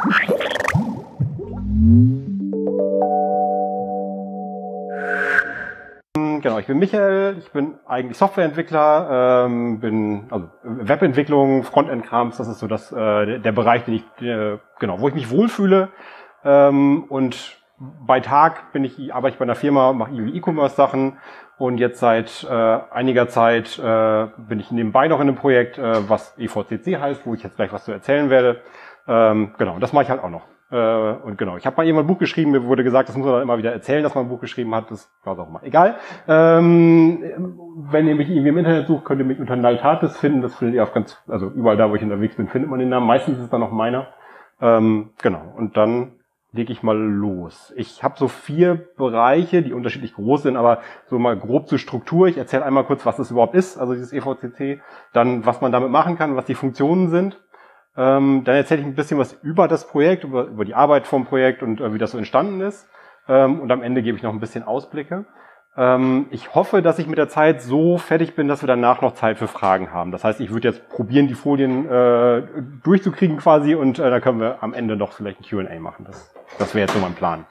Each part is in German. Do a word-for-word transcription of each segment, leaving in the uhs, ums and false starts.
Genau, ich bin Michael, ich bin eigentlich Softwareentwickler, ähm, bin also Webentwicklung, Frontend-Krams, das ist so das äh, der Bereich, den ich äh, genau, wo ich mich wohlfühle. Ähm, und bei Tag bin ich arbeite ich bei einer Firma, mache irgendwie E-Commerce-Sachen und jetzt seit äh, einiger Zeit äh, bin ich nebenbei noch in einem Projekt, äh, was E V C C heißt, wo ich jetzt gleich was zu erzählen werde. Ähm, genau, das mache ich halt auch noch. Äh, und genau, ich habe mal irgendwann ein Buch geschrieben, mir wurde gesagt, das muss man dann immer wieder erzählen, dass man ein Buch geschrieben hat, das war auch mal egal. Ähm, wenn ihr mich irgendwie im Internet sucht, könnt ihr mich unter Naltatis finden, das findet ihr auf ganz, also überall da, wo ich unterwegs bin, findet man den Namen, meistens ist es dann noch meiner. Ähm, genau, und dann lege ich mal los. Ich habe so vier Bereiche, die unterschiedlich groß sind, aber so mal grob zur Struktur. Ich erzähle einmal kurz, was das überhaupt ist, also dieses E V C C, dann was man damit machen kann, was die Funktionen sind. Ähm, dann erzähle ich ein bisschen was über das Projekt, über, über die Arbeit vom Projekt und äh, wie das so entstanden ist. Ähm, und am Ende gebe ich noch ein bisschen Ausblicke. Ähm, ich hoffe, dass ich mit der Zeit so fertig bin, dass wir danach noch Zeit für Fragen haben. Das heißt, ich würde jetzt probieren, die Folien äh, durchzukriegen quasi und äh, dann können wir am Ende noch vielleicht ein Q und A machen. Das, das wäre jetzt so mein Plan.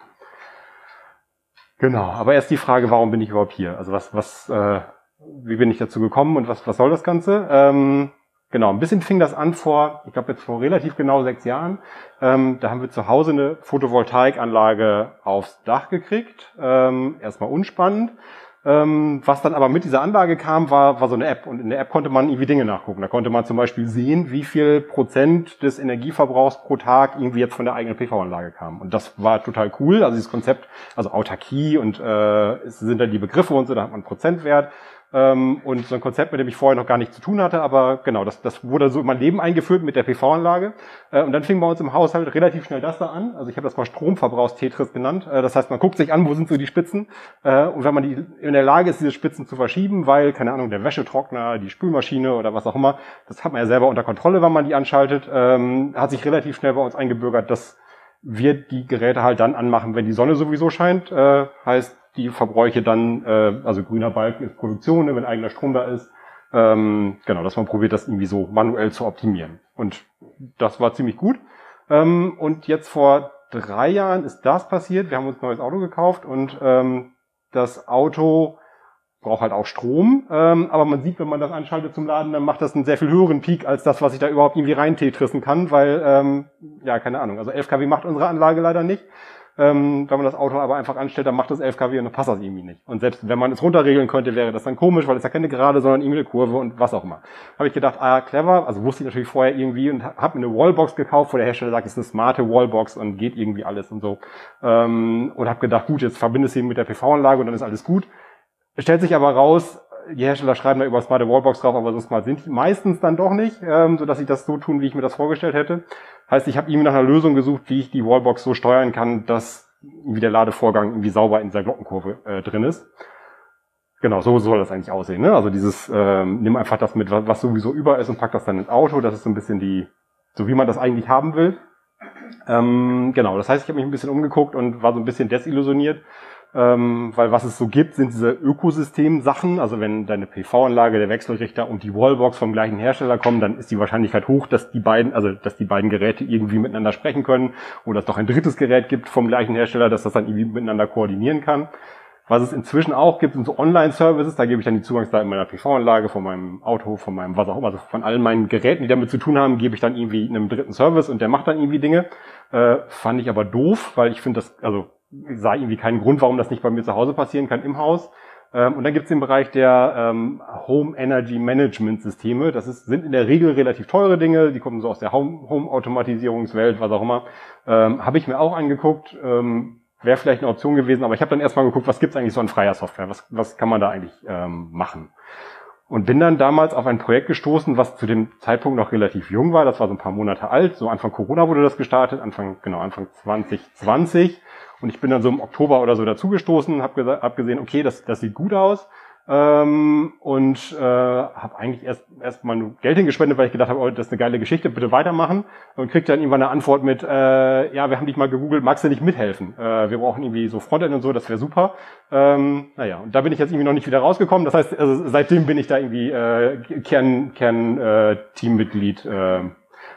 Genau, aber erst die Frage, warum bin ich überhaupt hier? Also was, was, äh, wie bin ich dazu gekommen und was, was soll das Ganze? Ähm, Genau, ein bisschen fing das an vor, ich glaube jetzt vor relativ genau sechs Jahren. Ähm, da haben wir zu Hause eine Photovoltaikanlage aufs Dach gekriegt. Ähm, erstmal unspannend. Ähm, was dann aber mit dieser Anlage kam, war, war so eine App. Und in der App konnte man irgendwie Dinge nachgucken. Da konnte man zum Beispiel sehen, wie viel Prozent des Energieverbrauchs pro Tag irgendwie jetzt von der eigenen P V-Anlage kam. Und das war total cool. Also dieses Konzept, also Autarkie und äh, es sind dann die Begriffe und so, da hat man einen Prozentwert. Und so ein Konzept, mit dem ich vorher noch gar nichts zu tun hatte, aber genau, das, das wurde so in mein Leben eingeführt mit der P V-Anlage. Und dann fing bei uns im Haushalt relativ schnell das da an. Also ich habe das mal Stromverbrauchs-Tetris genannt. Das heißt, man guckt sich an, wo sind so die Spitzen. Und wenn man die in der Lage ist, diese Spitzen zu verschieben, weil, keine Ahnung, der Wäschetrockner, die Spülmaschine oder was auch immer, das hat man ja selber unter Kontrolle, wenn man die anschaltet, hat sich relativ schnell bei uns eingebürgert, dass wir die Geräte halt dann anmachen, wenn die Sonne sowieso scheint. Heißt, die Verbräuche dann, äh, also grüner Balken ist Produktion, wenn eigener Strom da ist. Ähm, genau, dass man probiert, das irgendwie so manuell zu optimieren. Und das war ziemlich gut. Ähm, und jetzt vor drei Jahren ist das passiert. Wir haben uns ein neues Auto gekauft und ähm, das Auto braucht halt auch Strom. Ähm, aber man sieht, wenn man das anschaltet zum Laden, dann macht das einen sehr viel höheren Peak als das, was ich da überhaupt irgendwie rein tetrissen kann, weil, ähm, ja, keine Ahnung, also elf Kilowatt macht unsere Anlage leider nicht. Ähm, wenn man das Auto aber einfach anstellt, dann macht das elf Kilowatt und dann passt das irgendwie nicht. Und selbst wenn man es runterregeln könnte, wäre das dann komisch, weil es ja keine Gerade, sondern irgendwie eine Kurve und was auch immer. Habe ich gedacht, ah, clever, also wusste ich natürlich vorher irgendwie und habe mir eine Wallbox gekauft, wo der Hersteller sagt, es ist eine smarte Wallbox und geht irgendwie alles und so. Ähm, und habe gedacht, gut, jetzt verbindest du ihn mit der P V-Anlage und dann ist alles gut. Stellt sich aber raus, die Hersteller schreiben da über smarte Wallbox drauf, aber so smart sind die meistens dann doch nicht, ähm, sodass sie das so tun, wie ich mir das vorgestellt hätte. Heißt, ich habe irgendwie nach einer Lösung gesucht, wie ich die Wallbox so steuern kann, dass irgendwie der Ladevorgang irgendwie sauber in dieser Glockenkurve äh, drin ist. Genau, so soll das eigentlich aussehen, ne? Also dieses, ähm, nimm einfach das mit, was sowieso über ist und pack das dann ins Auto. Das ist so ein bisschen die, so wie man das eigentlich haben will. Ähm, genau, das heißt, ich habe mich ein bisschen umgeguckt und war so ein bisschen desillusioniert. Ähm, weil was es so gibt, sind diese Ökosystem-Sachen. Also wenn deine P V-Anlage, der Wechselrichter und die Wallbox vom gleichen Hersteller kommen, dann ist die Wahrscheinlichkeit hoch, dass die beiden, also dass die beiden Geräte irgendwie miteinander sprechen können oder es doch ein drittes Gerät gibt vom gleichen Hersteller, dass das dann irgendwie miteinander koordinieren kann. Was es inzwischen auch gibt, sind so Online-Services. Da gebe ich dann die Zugangsdaten meiner P V-Anlage, von meinem Auto, von meinem was auch immer, also von allen meinen Geräten, die damit zu tun haben, gebe ich dann irgendwie einem dritten Service und der macht dann irgendwie Dinge. Äh, fand ich aber doof, weil ich finde das, also ich sah irgendwie keinen Grund, warum das nicht bei mir zu Hause passieren kann im Haus. Ähm, und dann gibt es den Bereich der ähm, Home Energy Management Systeme. Das ist, sind in der Regel relativ teure Dinge. Die kommen so aus der Home-Automatisierungswelt, was auch immer. Ähm, Habe ich mir auch angeguckt. Ähm, Wäre vielleicht eine Option gewesen, aber ich habe dann erstmal geguckt, was gibt's eigentlich so an freier Software? Was, was kann man da eigentlich ähm, machen? Und bin dann damals auf ein Projekt gestoßen, was zu dem Zeitpunkt noch relativ jung war. Das war so ein paar Monate alt. So Anfang Corona wurde das gestartet, Anfang, genau, Anfang zwanzig zwanzig. Und ich bin dann so im Oktober oder so dazugestoßen, habe hab gesehen, okay, das, das sieht gut aus. Ähm, und äh, habe eigentlich erst erst mal nur Geld hingespendet, weil ich gedacht habe, oh, das ist eine geile Geschichte, bitte weitermachen. Und kriegte dann irgendwann eine Antwort mit, äh, ja, wir haben dich mal gegoogelt, magst du nicht mithelfen? Äh, wir brauchen irgendwie so Frontend und so, das wäre super. Ähm, naja, und da bin ich jetzt irgendwie noch nicht wieder rausgekommen. Das heißt, also seitdem bin ich da irgendwie äh, Kern, Kern äh, Teammitglied äh,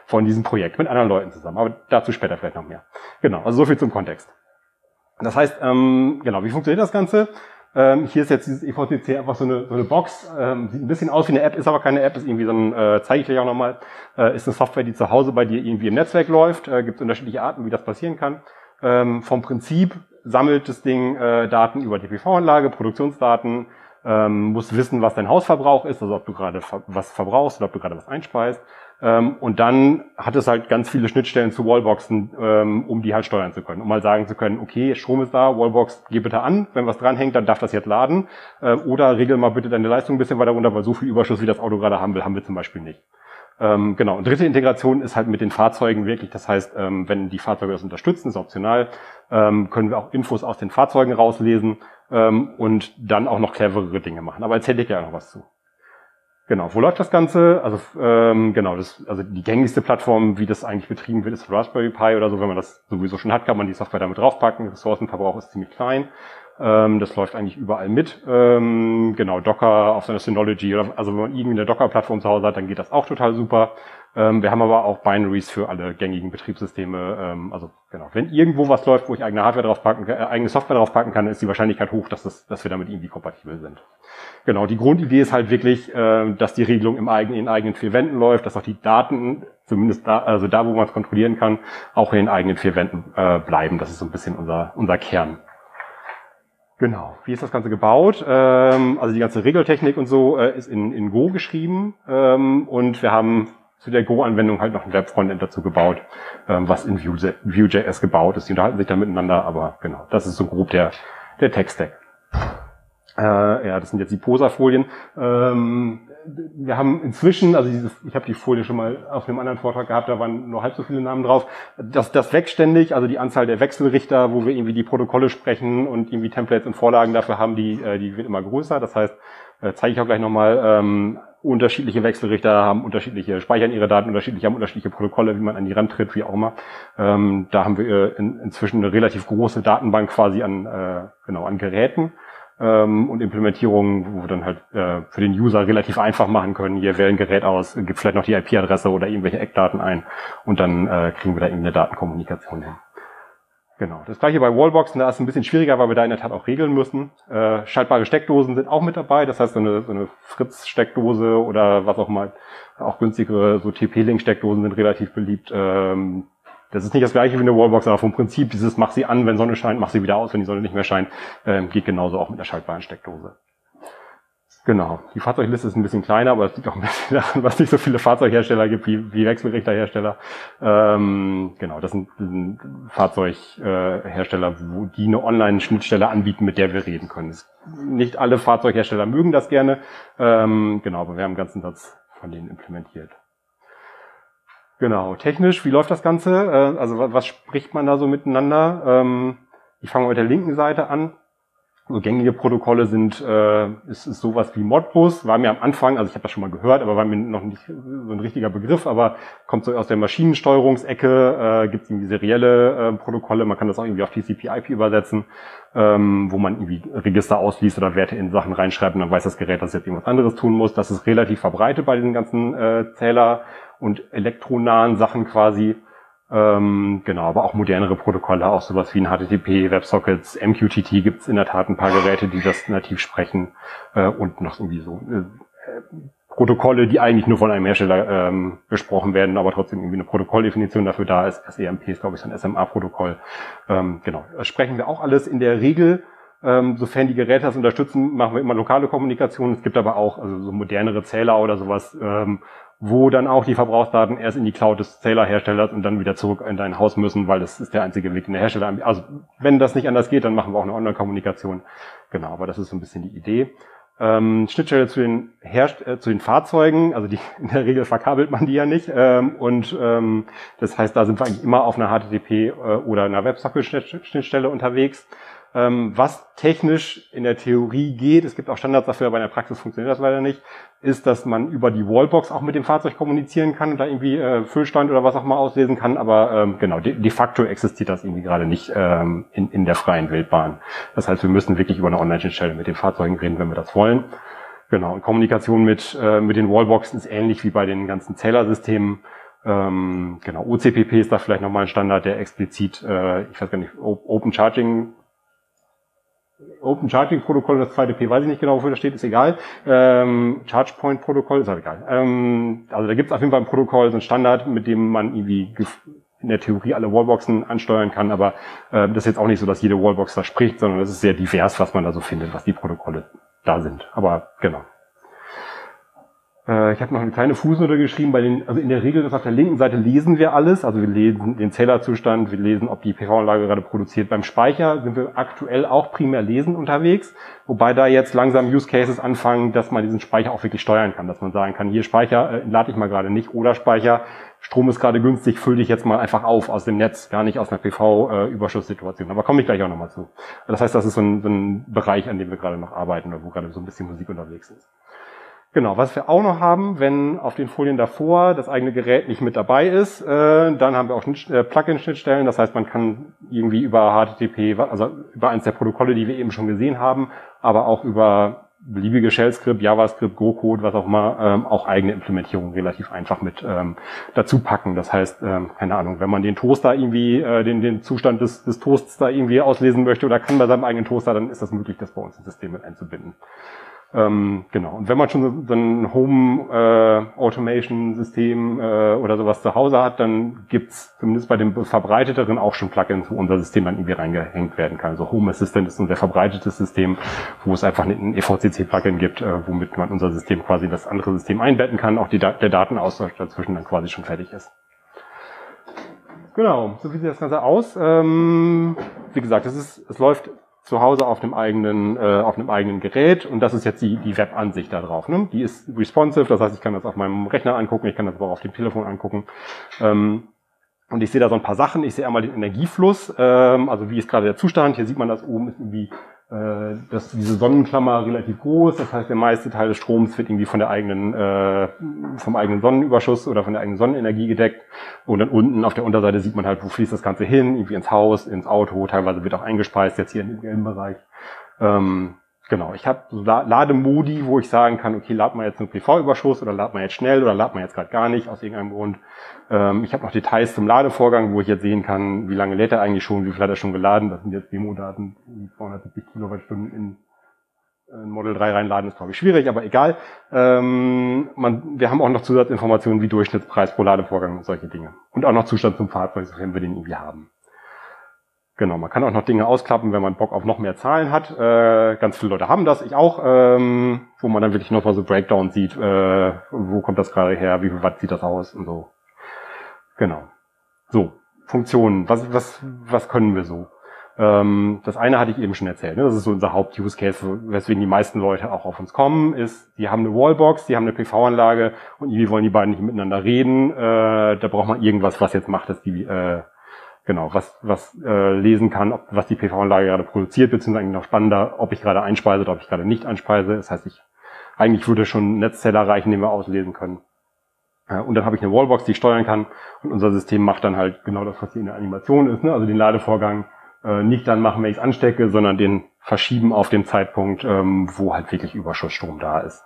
von diesem Projekt mit anderen Leuten zusammen. Aber dazu später vielleicht noch mehr. Genau, also so viel zum Kontext. Das heißt, ähm, genau, wie funktioniert das Ganze? Ähm, hier ist jetzt dieses E V C C einfach so eine, so eine Box, ähm, sieht ein bisschen aus wie eine App, ist aber keine App, ist irgendwie so ein, äh, zeige ich gleich auch nochmal, äh, ist eine Software, die zu Hause bei dir irgendwie im Netzwerk läuft, äh, gibt unterschiedliche Arten, wie das passieren kann. Ähm, vom Prinzip sammelt das Ding äh, Daten über die P V-Anlage, Produktionsdaten, ähm, muss wissen, was dein Hausverbrauch ist, also ob du gerade ver was verbrauchst oder ob du gerade was einspeist. Ähm, und dann hat es halt ganz viele Schnittstellen zu Wallboxen, ähm, um die halt steuern zu können. Um mal sagen zu können, okay, Strom ist da, Wallbox, geh bitte an. Wenn was dranhängt, dann darf das jetzt laden. Äh, oder regel mal bitte deine Leistung ein bisschen weiter runter, weil so viel Überschuss, wie das Auto gerade haben will, haben wir zum Beispiel nicht. Ähm, genau. Und dritte Integration ist halt mit den Fahrzeugen wirklich. Das heißt, ähm, wenn die Fahrzeuge das unterstützen, ist optional, ähm, können wir auch Infos aus den Fahrzeugen rauslesen ähm, und dann auch noch cleverere Dinge machen. Aber erzähle ich ja noch was zu. Genau, wo läuft das Ganze? Also ähm, genau, das, also die gängigste Plattform, wie das eigentlich betrieben wird, ist Raspberry Pi oder so. Wenn man das sowieso schon hat, kann man die Software damit draufpacken. Ressourcenverbrauch ist ziemlich klein. Ähm, das läuft eigentlich überall mit. Ähm, genau, Docker auf seiner Synology oder also wenn man irgendwie eine Docker-Plattform zu Hause hat, dann geht das auch total super. Ähm, wir haben aber auch Binaries für alle gängigen Betriebssysteme. Ähm, also genau, wenn irgendwo was läuft, wo ich eigene Hardware draufpacken, äh, eigene Software draufpacken kann, ist die Wahrscheinlichkeit hoch, dass das, dass wir damit irgendwie kompatibel sind. Genau, die Grundidee ist halt wirklich, äh, dass die Regelung im eigenen, in eigenen vier Wänden läuft, dass auch die Daten, zumindest da, also da, wo man es kontrollieren kann, auch in den eigenen vier Wänden äh, bleiben. Das ist so ein bisschen unser, unser Kern. Genau. Wie ist das Ganze gebaut? Ähm, also die ganze Regeltechnik und so äh, ist in, in Go geschrieben ähm, und wir haben zu der Go-Anwendung halt noch ein Web-Frontend dazu gebaut, ähm, was in Vue.js gebaut ist. Die unterhalten sich da miteinander, aber genau, das ist so grob der, der Tech-Stack. Äh, ja, das sind jetzt die Posa-Folien. Ähm, wir haben inzwischen, also diese, ich habe die Folie schon mal auf einem anderen Vortrag gehabt, da waren nur halb so viele Namen drauf. Das, das wächst ständig, also die Anzahl der Wechselrichter, wo wir irgendwie die Protokolle sprechen und irgendwie Templates und Vorlagen dafür haben, die, äh, die wird immer größer. Das heißt, äh, zeige ich auch gleich nochmal, ähm, unterschiedliche Wechselrichter haben unterschiedliche, speichern ihre Daten unterschiedlich, haben unterschiedliche Protokolle, wie man an die rantritt, wie auch immer. Ähm, da haben wir äh, in, inzwischen eine relativ große Datenbank quasi an, äh, genau, an Geräten. Und Implementierungen, wo wir dann halt äh, für den User relativ einfach machen können. Hier wählen ein Gerät aus, gibt vielleicht noch die I P-Adresse oder irgendwelche Eckdaten ein und dann äh, kriegen wir da irgendeine Datenkommunikation hin. Genau. Das gleiche bei Wallboxen, da ist es ein bisschen schwieriger, weil wir da in der Tat auch regeln müssen. Äh, schaltbare Steckdosen sind auch mit dabei, das heißt so eine, so eine Fritz-Steckdose oder was auch mal, auch günstigere, so T P-Link-Steckdosen sind relativ beliebt. Ähm, Das ist nicht das gleiche wie eine Wallbox, aber vom Prinzip dieses mach sie an, wenn Sonne scheint, mach sie wieder aus, wenn die Sonne nicht mehr scheint, ähm, geht genauso auch mit der schaltbaren Steckdose. Genau. Die Fahrzeugliste ist ein bisschen kleiner, aber es liegt auch ein bisschen daran, was nicht so viele Fahrzeughersteller gibt wie, wie Wechselrichterhersteller. Ähm, genau, das sind, sind Fahrzeughersteller, wo die eine Online-Schnittstelle anbieten, mit der wir reden können. Nicht alle Fahrzeughersteller mögen das gerne, ähm, genau, aber wir haben einen ganzen Satz von denen implementiert. Genau, technisch, wie läuft das Ganze? Also was spricht man da so miteinander? Ich fange mal mit der linken Seite an. So gängige Protokolle sind, äh, ist, ist sowas wie Modbus, war mir am Anfang, also ich habe das schon mal gehört, aber war mir noch nicht so ein richtiger Begriff, aber kommt so aus der Maschinensteuerungsecke, äh, gibt es irgendwie serielle äh, Protokolle, man kann das auch irgendwie auf T C P I P übersetzen, ähm, wo man irgendwie Register ausliest oder Werte in Sachen reinschreibt und dann weiß das Gerät, dass es jetzt irgendwas anderes tun muss. Das ist relativ verbreitet bei den ganzen äh, Zähler- und elektronahen Sachen quasi. Ähm, genau, aber auch modernere Protokolle, auch sowas wie ein H T T P, WebSockets, M Q T T gibt es in der Tat ein paar Geräte, die das nativ sprechen äh, und noch irgendwie so äh, Protokolle, die eigentlich nur von einem Hersteller ähm, besprochen werden, aber trotzdem irgendwie eine Protokolldefinition dafür da ist. S E M P ist, glaube ich, so ein S M A-Protokoll. Ähm, genau, das sprechen wir auch alles in der Regel. Ähm, sofern die Geräte das unterstützen, machen wir immer lokale Kommunikation. Es gibt aber auch also so modernere Zähler oder sowas, ähm, wo dann auch die Verbrauchsdaten erst in die Cloud des Zählerherstellers und dann wieder zurück in dein Haus müssen, weil das ist der einzige Weg, den der Hersteller anbietet. Also wenn das nicht anders geht, dann machen wir auch eine Online-Kommunikation. Genau, aber das ist so ein bisschen die Idee. Ähm, Schnittstelle zu den, Herst äh, zu den Fahrzeugen, also die in der Regel verkabelt man die ja nicht. Ähm, und ähm, das heißt, da sind wir eigentlich immer auf einer H T T P äh, oder einer WebSocket-Schnittstelle unterwegs. Ähm, was technisch in der Theorie geht, es gibt auch Standards dafür, aber in der Praxis funktioniert das leider nicht, ist, dass man über die Wallbox auch mit dem Fahrzeug kommunizieren kann und da irgendwie äh, Füllstand oder was auch mal auslesen kann, aber ähm, genau, de, de facto existiert das irgendwie gerade nicht ähm, in, in der freien Wildbahn. Das heißt, wir müssen wirklich über eine Online-Schnittstelle mit den Fahrzeugen reden, wenn wir das wollen. Genau, und Kommunikation mit, äh, mit den Wallboxen ist ähnlich wie bei den ganzen Zählersystemen. Ähm, genau, O C P P ist da vielleicht nochmal ein Standard, der explizit, äh, ich weiß gar nicht, Open Charging, Open Charging Protokoll, das zweite P weiß ich nicht genau, wofür das steht, ist egal. Ähm, Charge Point Protokoll, ist auch egal. Ähm, also da gibt es auf jeden Fall ein Protokoll, so ein Standard, mit dem man irgendwie in der Theorie alle Wallboxen ansteuern kann, aber äh, das ist jetzt auch nicht so, dass jede Wallbox da spricht, sondern es ist sehr divers, was man da so findet, was die Protokolle da sind. Aber genau. Ich habe noch eine kleine Fußnote geschrieben, bei den, also in der Regel, das auf der linken Seite lesen wir alles, also wir lesen den Zählerzustand, wir lesen, ob die P V-Anlage gerade produziert. Beim Speicher sind wir aktuell auch primär lesend unterwegs, wobei da jetzt langsam Use Cases anfangen, dass man diesen Speicher auch wirklich steuern kann, dass man sagen kann, hier Speicher äh, lade ich mal gerade nicht oder Speicher, Strom ist gerade günstig, fülle dich jetzt mal einfach auf aus dem Netz, gar nicht aus einer P V-Überschusssituation. Aber komme ich gleich auch nochmal zu. Das heißt, das ist so ein, so ein Bereich, an dem wir gerade noch arbeiten oder wo gerade so ein bisschen Musik unterwegs ist. Genau, was wir auch noch haben, wenn auf den Folien davor das eigene Gerät nicht mit dabei ist, äh, dann haben wir auch äh, Plugin-Schnittstellen. Das heißt, man kann irgendwie über H T T P, also über eins der Protokolle, die wir eben schon gesehen haben, aber auch über beliebige Shell-Skript, JavaScript, Go-Code, was auch immer, ähm, auch eigene Implementierungen relativ einfach mit ähm, dazu packen. Das heißt, ähm, keine Ahnung, wenn man den Toaster irgendwie, äh, den, den Zustand des, des Toasts da irgendwie auslesen möchte oder kann bei seinem eigenen Toaster, dann ist das möglich, das bei uns ins System mit einzubinden. Ähm, genau. Und wenn man schon so ein Home-Automation-System äh, oder sowas zu Hause hat, dann gibt's zumindest bei dem verbreiteteren auch schon Plugins, wo unser System dann irgendwie reingehängt werden kann. Also Home Assistant ist ein sehr verbreitetes System, wo es einfach ein E V C C-Plugin gibt, äh, womit man unser System quasi in das andere System einbetten kann, auch die, der Datenaustausch dazwischen dann quasi schon fertig ist. Genau, so sieht das Ganze aus. Ähm, wie gesagt, es ist, es läuft zu Hause auf einem eigenen, äh, auf einem eigenen Gerät und das ist jetzt die, die Web-Ansicht da drauf. Ne? Die ist responsive, das heißt, ich kann das auf meinem Rechner angucken, ich kann das aber auch auf dem Telefon angucken. Ähm, und ich sehe da so ein paar Sachen. Ich sehe einmal den Energiefluss, ähm, also wie ist gerade der Zustand. Hier sieht man, das oben ist irgendwie äh, dass diese Sonnenklammer relativ groß. Das heißt, der meiste Teil des Stroms wird irgendwie von der eigenen, äh, vom eigenen Sonnenüberschuss oder von der eigenen Sonnenenergie gedeckt. Und dann unten auf der Unterseite sieht man halt, wo fließt das Ganze hin, irgendwie ins Haus, ins Auto. Teilweise wird auch eingespeist, jetzt hier im gelben Bereich. Ähm, Genau, ich habe so Lademodi, wo ich sagen kann, okay, lad mal jetzt einen P V-Überschuss oder lad mal jetzt schnell oder lad mal jetzt gerade gar nicht, aus irgendeinem Grund. Ähm, ich habe noch Details zum Ladevorgang, wo ich jetzt sehen kann, wie lange lädt er eigentlich schon, wie viel hat er schon geladen. Das sind jetzt Demo-Daten, zweihundertsiebzig Kilowattstunden in ein Model drei reinladen, ist glaube ich schwierig, aber egal. Ähm, man, wir haben auch noch Zusatzinformationen wie Durchschnittspreis pro Ladevorgang und solche Dinge. Und auch noch Zustand zum Fahrzeug, sofern wir den irgendwie haben. Genau, man kann auch noch Dinge ausklappen, wenn man Bock auf noch mehr Zahlen hat. Äh, ganz viele Leute haben das, ich auch, ähm, wo man dann wirklich noch mal so Breakdown sieht, äh, wo kommt das gerade her, wie viel Watt sieht das aus und so. Genau. So, Funktionen, was, was, was können wir so? Ähm, das eine hatte ich eben schon erzählt, ne? Das ist so unser Haupt-Use-Case, weswegen die meisten Leute auch auf uns kommen, ist, die haben eine Wallbox, die haben eine P V-Anlage und irgendwie wollen die beiden nicht miteinander reden. Äh, da braucht man irgendwas, was jetzt macht, dass die äh, Genau, was, was äh, lesen kann, ob, was die P V-Anlage gerade produziert, beziehungsweise eigentlich noch spannender, ob ich gerade einspeise oder ob ich gerade nicht einspeise. Das heißt, ich eigentlich würde schon ein Netzzähler reichen, den wir auslesen können. Äh, und dann habe ich eine Wallbox, die ich steuern kann und unser System macht dann halt genau das, was hier in der Animation ist, ne? Also den Ladevorgang äh, nicht dann machen, wenn ich es anstecke, sondern den verschieben auf den Zeitpunkt, ähm, wo halt wirklich Überschussstrom da ist.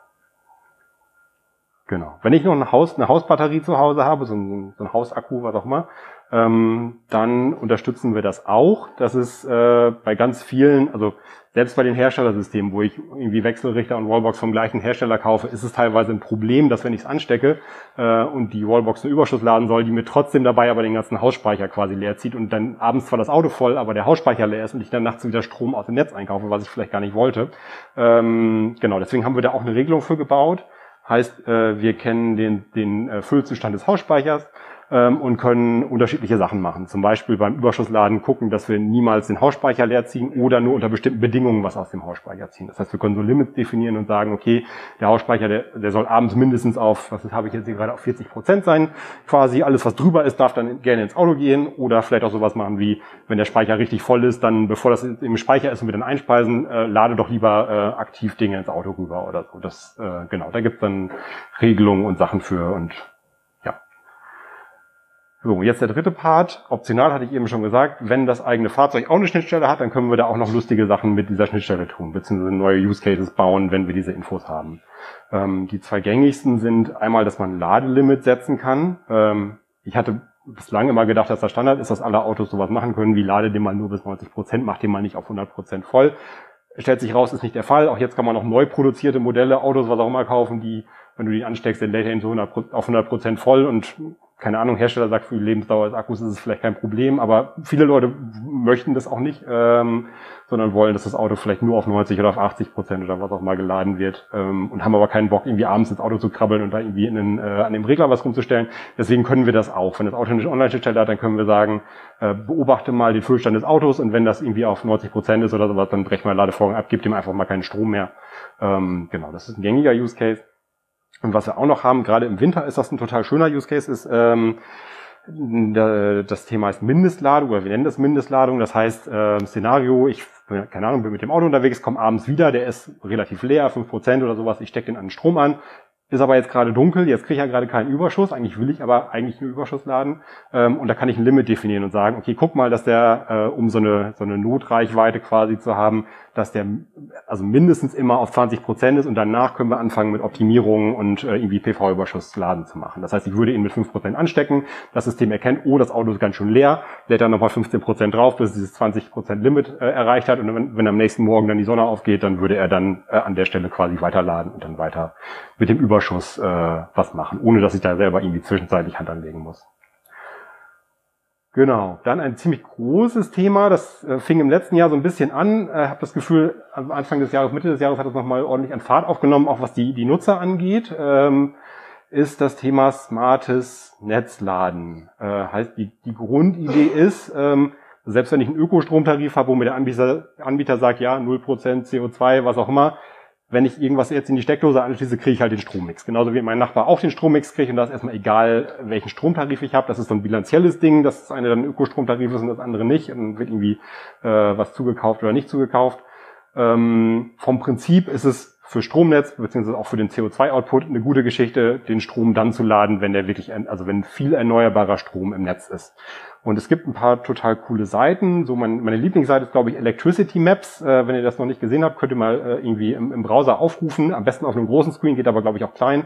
Genau. Wenn ich noch ein Haus, eine Hausbatterie zu Hause habe, so ein, so ein Hausakku, was auch immer, ähm, dann unterstützen wir das auch. Das ist äh, bei ganz vielen, also selbst bei den Herstellersystemen, wo ich irgendwie Wechselrichter und Wallbox vom gleichen Hersteller kaufe, ist es teilweise ein Problem, dass wenn ich es anstecke äh, und die Wallbox einen Überschuss laden soll, die mir trotzdem dabei aber den ganzen Hausspeicher quasi leer zieht und dann abends zwar das Auto voll, aber der Hausspeicher leer ist und ich dann nachts wieder Strom aus dem Netz einkaufe, was ich vielleicht gar nicht wollte. Ähm, genau, deswegen haben wir da auch eine Regelung für gebaut. Heißt, äh, wir kennen den, den äh, Füllzustand des Hausspeichers ähm, und können unterschiedliche Sachen machen. Zum Beispiel beim Überschussladen gucken, dass wir niemals den Hausspeicher leer ziehen oder nur unter bestimmten Bedingungen was aus dem Hausspeicher ziehen. Das heißt, wir können so Limits definieren und sagen, okay, der Hausspeicher, der, der soll abends mindestens auf, was habe ich jetzt hier gerade, auf vierzig Prozent sein. Quasi alles, was drüber ist, darf dann gerne ins Auto gehen oder vielleicht auch sowas machen wie, wenn der Speicher richtig voll ist, dann, bevor das im Speicher ist und wir dann einspeisen, äh, lade doch lieber äh, aktiv Dinge ins Auto rüber oder so. Das, äh, genau, da gibt's dann Regelungen und Sachen für und ja. So, jetzt der dritte Part. Optional hatte ich eben schon gesagt, wenn das eigene Fahrzeug auch eine Schnittstelle hat, dann können wir da auch noch lustige Sachen mit dieser Schnittstelle tun, beziehungsweise neue Use Cases bauen, wenn wir diese Infos haben. Ähm, die zwei gängigsten sind einmal, dass man ein Ladelimit setzen kann. Ähm, ich hatte bislang immer gedacht, dass der Standard ist, dass alle Autos sowas machen können, wie lade den mal nur bis neunzig Prozent, mach den mal nicht auf hundert Prozent voll. Stellt sich raus, ist nicht der Fall. Auch jetzt kann man noch neu produzierte Modelle, Autos, was auch immer kaufen, die, wenn du die ansteckst, sind later so auf hundert Prozent voll und keine Ahnung, Hersteller sagt, für die Lebensdauer des Akkus ist es vielleicht kein Problem, aber viele Leute möchten das auch nicht, ähm, sondern wollen, dass das Auto vielleicht nur auf neunzig oder auf achtzig Prozent oder was auch mal geladen wird, ähm, und haben aber keinen Bock, irgendwie abends ins Auto zu krabbeln und da irgendwie in den, äh, an dem Regler was rumzustellen. Deswegen können wir das auch. Wenn das Auto eine Online-Schnittstelle hat, dann können wir sagen, äh, beobachte mal den Füllstand des Autos und wenn das irgendwie auf neunzig Prozent ist oder sowas, dann brech mal Ladevorgang ab, gib dem einfach mal keinen Strom mehr. Ähm, genau, das ist ein gängiger Use Case. Und was wir auch noch haben, gerade im Winter ist das ein total schöner Use Case, ist ähm, das Thema ist Mindestladung, oder wir nennen das Mindestladung. Das heißt, äh, Szenario, ich, keine Ahnung, bin mit dem Auto unterwegs, komme abends wieder, der ist relativ leer, fünf Prozent oder sowas, ich stecke den an den Strom an. Ist aber jetzt gerade dunkel, jetzt kriege ich ja gerade keinen Überschuss, eigentlich will ich aber eigentlich nur Überschuss laden, ähm, und da kann ich ein Limit definieren und sagen, okay, guck mal, dass der, äh, um so eine so eine Notreichweite quasi zu haben, dass der also mindestens immer auf zwanzig Prozent ist und danach können wir anfangen mit Optimierungen und äh, irgendwie P V-Überschuss laden zu machen. Das heißt, ich würde ihn mit fünf Prozent anstecken, das System erkennt, oh, das Auto ist ganz schön leer, lädt dann nochmal fünfzehn Prozent drauf, bis es dieses zwanzig Prozent Limit äh, erreicht hat und wenn, wenn am nächsten Morgen dann die Sonne aufgeht, dann würde er dann äh, an der Stelle quasi weiterladen und dann weiter mit dem Überschuss äh, was machen, ohne dass ich da selber irgendwie zwischenzeitlich Hand anlegen muss. Genau, dann ein ziemlich großes Thema, das äh, fing im letzten Jahr so ein bisschen an, äh, habe das Gefühl, am Anfang des Jahres, Mitte des Jahres hat es nochmal ordentlich an Fahrt aufgenommen, auch was die die Nutzer angeht, ähm, ist das Thema smartes Netzladen. Äh, heißt, die, die Grundidee ist, ähm, selbst wenn ich einen Ökostromtarif habe, wo mir der Anbieter, Anbieter sagt, ja, null Prozent C O zwei, was auch immer, wenn ich irgendwas jetzt in die Steckdose anschließe, kriege ich halt den Strommix. Genauso wie mein Nachbar auch den Strommix kriegt und da ist erstmal egal, welchen Stromtarif ich habe. Das ist so ein bilanzielles Ding, dass das eine dann ein Ökostromtarif ist und das andere nicht. Und dann wird irgendwie äh, was zugekauft oder nicht zugekauft. Ähm, vom Prinzip ist es für Stromnetz, beziehungsweise auch für den C O zwei Output eine gute Geschichte, den Strom dann zu laden, wenn der wirklich, also wenn viel erneuerbarer Strom im Netz ist. Und es gibt ein paar total coole Seiten. So mein, meine Lieblingsseite ist, glaube ich, Electricity Maps. Äh, wenn ihr das noch nicht gesehen habt, könnt ihr mal äh, irgendwie im, im Browser aufrufen. Am besten auf einem großen Screen, geht aber, glaube ich, auch klein.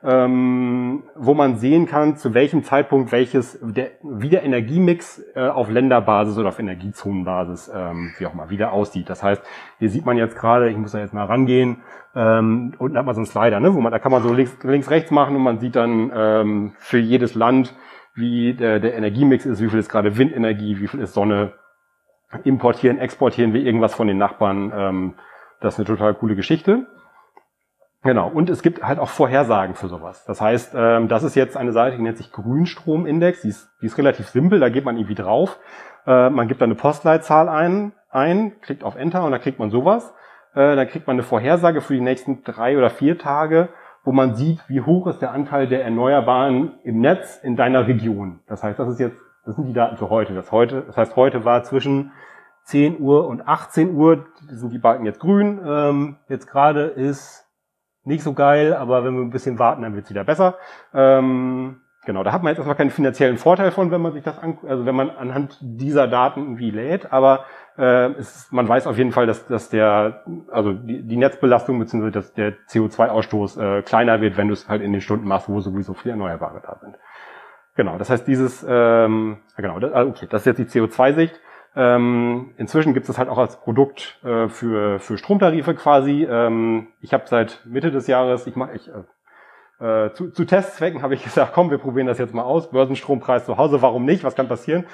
Ähm, wo man sehen kann, zu welchem Zeitpunkt welches, der, wie der Energiemix äh, auf Länderbasis oder auf Energiezonenbasis, ähm, wie auch mal, wieder aussieht. Das heißt, hier sieht man jetzt gerade, ich muss da jetzt mal rangehen, ähm, unten hat man so einen Slider, ne, wo man, da kann man so links, links, rechts machen und man sieht dann ähm, für jedes Land, wie der, der Energiemix ist, wie viel ist gerade Windenergie, wie viel ist Sonne, importieren, exportieren wir irgendwas von den Nachbarn, ähm, das ist eine total coole Geschichte. Genau, und es gibt halt auch Vorhersagen für sowas. Das heißt, ähm, das ist jetzt eine Seite, die nennt sich Grünstromindex, die ist, die ist relativ simpel, da geht man irgendwie drauf, äh, man gibt da eine Postleitzahl ein, ein, klickt auf Enter und dann kriegt man sowas, äh, dann kriegt man eine Vorhersage für die nächsten drei oder vier Tage, wo man sieht, wie hoch ist der Anteil der Erneuerbaren im Netz in deiner Region. Das heißt, das ist jetzt, das sind die Daten für heute. Das heute, das heißt, heute war zwischen zehn Uhr und achtzehn Uhr, sind die Balken jetzt grün. Ähm, jetzt gerade ist nicht so geil, aber wenn wir ein bisschen warten, dann wird es wieder besser. Ähm, genau, da hat man jetzt erstmal keinen finanziellen Vorteil von, wenn man sich das an, also wenn man anhand dieser Daten irgendwie lädt, aber äh, es, man weiß auf jeden Fall, dass, dass der, also die, die Netzbelastung bzw. dass der C O zwei Ausstoß äh, kleiner wird, wenn du es halt in den Stunden machst, wo sowieso viele Erneuerbare da sind. Genau, das heißt dieses, ähm, genau, das, okay, das ist jetzt die C O zwei Sicht. Ähm, inzwischen gibt es halt auch als Produkt äh, für für Stromtarife quasi. Ähm, ich habe seit Mitte des Jahres, ich mache ich äh, Äh, zu, zu Testzwecken habe ich gesagt, komm, wir probieren das jetzt mal aus. Börsenstrompreis zu Hause, warum nicht? Was kann passieren?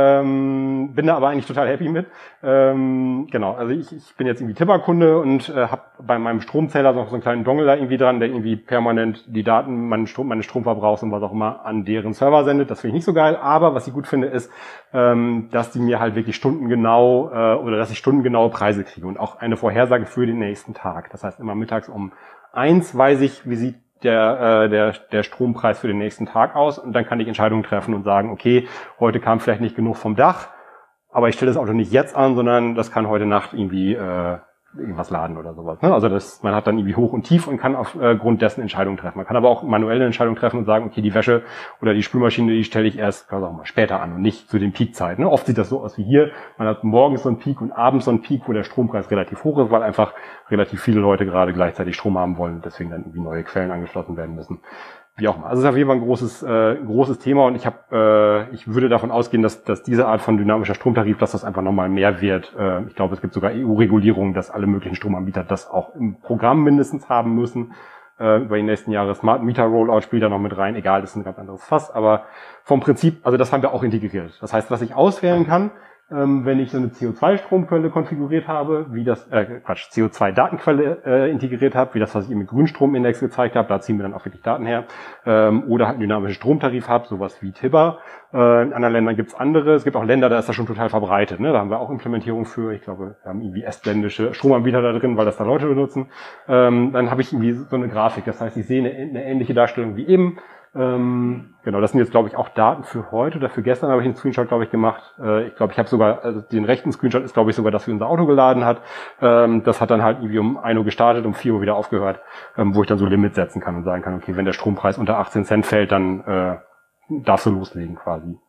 Ähm, bin da aber eigentlich total happy mit. Ähm, genau, also ich, ich bin jetzt irgendwie Tipperkunde und äh, habe bei meinem Stromzähler noch so einen kleinen Dongle da irgendwie dran, der irgendwie permanent die Daten, meinen Strom, meine Stromverbrauchs und was auch immer an deren Server sendet. Das finde ich nicht so geil. Aber was ich gut finde, ist, ähm, dass die mir halt wirklich stundengenau äh, oder dass ich stundengenaue Preise kriege und auch eine Vorhersage für den nächsten Tag. Das heißt, immer mittags um eins weiß ich, wie sieht der äh, der der Strompreis für den nächsten Tag aus und dann kann ich Entscheidungen treffen und sagen, okay, heute kam vielleicht nicht genug vom Dach, aber ich stelle das Auto nicht jetzt an, sondern das kann heute Nacht irgendwie äh, irgendwas laden oder sowas. Ne? Also das, man hat dann irgendwie Hoch und Tief und kann aufgrund äh, dessen Entscheidungen treffen. Man kann aber auch manuelle Entscheidungen treffen und sagen, okay, die Wäsche oder die Spülmaschine, die stelle ich erst, kann auch mal später an und nicht zu den Peakzeiten. Ne? Oft sieht das so aus wie hier. Man hat morgens so einen Peak und abends so einen Peak, wo der Strompreis relativ hoch ist, weil einfach relativ viele Leute gerade gleichzeitig Strom haben wollen und deswegen dann irgendwie neue Quellen angeschlossen werden müssen. wie auch immer. Also es ist auf jeden Fall ein großes, äh, großes Thema und ich habe, äh, ich würde davon ausgehen, dass, dass diese Art von dynamischer Stromtarif, dass das einfach nochmal mehr wird. Äh, ich glaube, es gibt sogar E U-Regulierungen, dass alle möglichen Stromanbieter das auch im Programm mindestens haben müssen. Äh, über die nächsten Jahre Smart Meter Rollout spielt da noch mit rein. Egal, das ist ein ganz anderes Fass. Aber vom Prinzip, also das haben wir auch integriert. Das heißt, was ich auswählen kann, Ähm, wenn ich so eine C O zwei Stromquelle konfiguriert habe, wie das, äh, Quatsch, C O zwei Datenquelle äh, integriert habe, wie das, was ich im Grünstromindex gezeigt habe, da ziehen wir dann auch wirklich Daten her, ähm, oder halt einen dynamischen Stromtarif habe, sowas wie Tibber. Äh, in anderen Ländern gibt's andere. Es gibt auch Länder, da ist das schon total verbreitet. Ne? Da haben wir auch Implementierung für. Ich glaube, wir haben irgendwie estländische Stromanbieter da drin, weil das da Leute benutzen. Ähm, dann habe ich irgendwie so eine Grafik. Das heißt, ich sehe eine, eine ähnliche Darstellung wie eben. Ähm, genau, das sind jetzt, glaube ich, auch Daten für heute oder für gestern habe ich einen Screenshot, glaube ich, gemacht. Äh, ich glaube, ich habe sogar, also den rechten Screenshot ist, glaube ich, sogar, dass wir unser Auto geladen hat. Ähm, das hat dann halt irgendwie um ein Uhr gestartet, um vier Uhr wieder aufgehört, ähm, wo ich dann so Limit setzen kann und sagen kann, okay, wenn der Strompreis unter achtzehn Cent fällt, dann äh, darfst du loslegen quasi.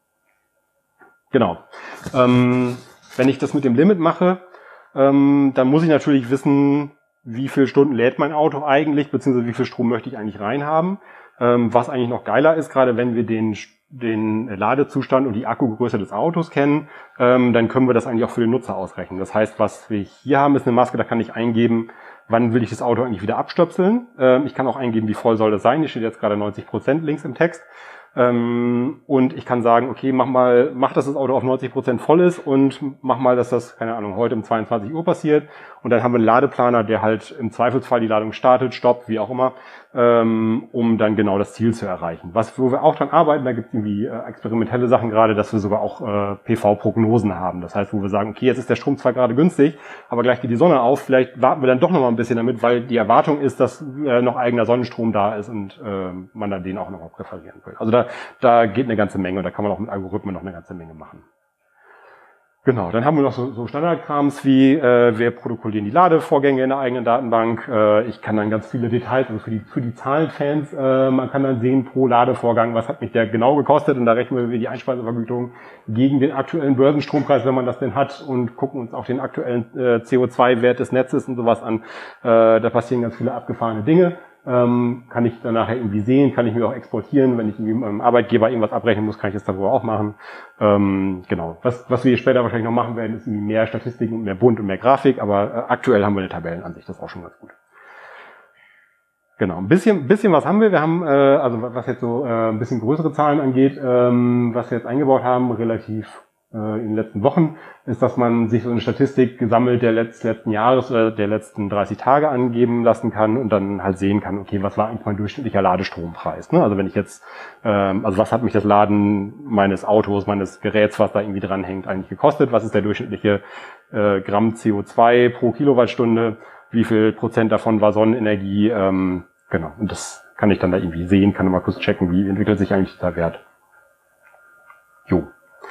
Genau. Ähm, wenn ich das mit dem Limit mache, ähm, dann muss ich natürlich wissen, wie viele Stunden lädt mein Auto eigentlich, beziehungsweise wie viel Strom möchte ich eigentlich reinhaben. Ähm, was eigentlich noch geiler ist, gerade wenn wir den, den Ladezustand und die Akkugröße des Autos kennen, ähm, dann können wir das eigentlich auch für den Nutzer ausrechnen. Das heißt, was wir hier haben, ist eine Maske, da kann ich eingeben, wann will ich das Auto eigentlich wieder abstöpseln. Ähm, ich kann auch eingeben, wie voll soll das sein. Hier steht jetzt gerade neunzig Prozent links im Text. Ähm, und ich kann sagen, okay, mach mal, mach, dass das Auto auf neunzig Prozent voll ist und mach mal, dass das, keine Ahnung, heute um zweiundzwanzig Uhr passiert. Und dann haben wir einen Ladeplaner, der halt im Zweifelsfall die Ladung startet, stoppt, wie auch immer, ähm, um dann genau das Ziel zu erreichen. Was, wo wir auch dran arbeiten, da gibt es irgendwie äh, experimentelle Sachen gerade, dass wir sogar auch äh, P V-Prognosen haben. Das heißt, wo wir sagen, okay, jetzt ist der Strom zwar gerade günstig, aber gleich geht die Sonne auf, vielleicht warten wir dann doch noch mal ein bisschen damit, weil die Erwartung ist, dass äh, noch eigener Sonnenstrom da ist und äh, man dann den auch noch mal präferieren will. Also da, da geht eine ganze Menge und da kann man auch mit Algorithmen noch eine ganze Menge machen. Genau, dann haben wir noch so, so Standardkrams wie, äh, wir protokollieren die Ladevorgänge in der eigenen Datenbank. Äh, ich kann dann ganz viele Details, also für die, für die Zahlenfans, äh, man kann dann sehen pro Ladevorgang, was hat mich der genau gekostet und da rechnen wir die Einspeisevergütung gegen den aktuellen Börsenstrompreis, wenn man das denn hat und gucken uns auch den aktuellen äh, C O zwei Wert des Netzes und sowas an. Äh, da passieren ganz viele abgefahrene Dinge. Ähm, kann ich dann nachher irgendwie sehen, kann ich mir auch exportieren. Wenn ich irgendwie meinem Arbeitgeber irgendwas abrechnen muss, kann ich das darüber auch machen. Ähm, genau. Was, was wir später wahrscheinlich noch machen werden, ist irgendwie mehr Statistiken und mehr Bunt und mehr Grafik, aber äh, aktuell haben wir eine Tabellenansicht, das ist auch schon ganz gut. Genau, ein bisschen, bisschen was haben wir. Wir haben, äh, also was jetzt so äh, ein bisschen größere Zahlen angeht, ähm, was wir jetzt eingebaut haben, relativ äh, in den letzten Wochen, ist, dass man sich so eine Statistik gesammelt der letzt, letzten Jahres oder der letzten dreißig Tage angeben lassen kann und dann halt sehen kann, okay, was war eigentlich mein durchschnittlicher Ladestrompreis? Ne? Also wenn ich jetzt, ähm, also was hat mich das Laden meines Autos, meines Geräts, was da irgendwie dranhängt, eigentlich gekostet? Was ist der durchschnittliche äh, Gramm C O zwei pro Kilowattstunde? Wie viel Prozent davon war Sonnenenergie? Ähm, genau, und das kann ich dann da irgendwie sehen, kann mal kurz checken, wie entwickelt sich eigentlich dieser Wert. Jo.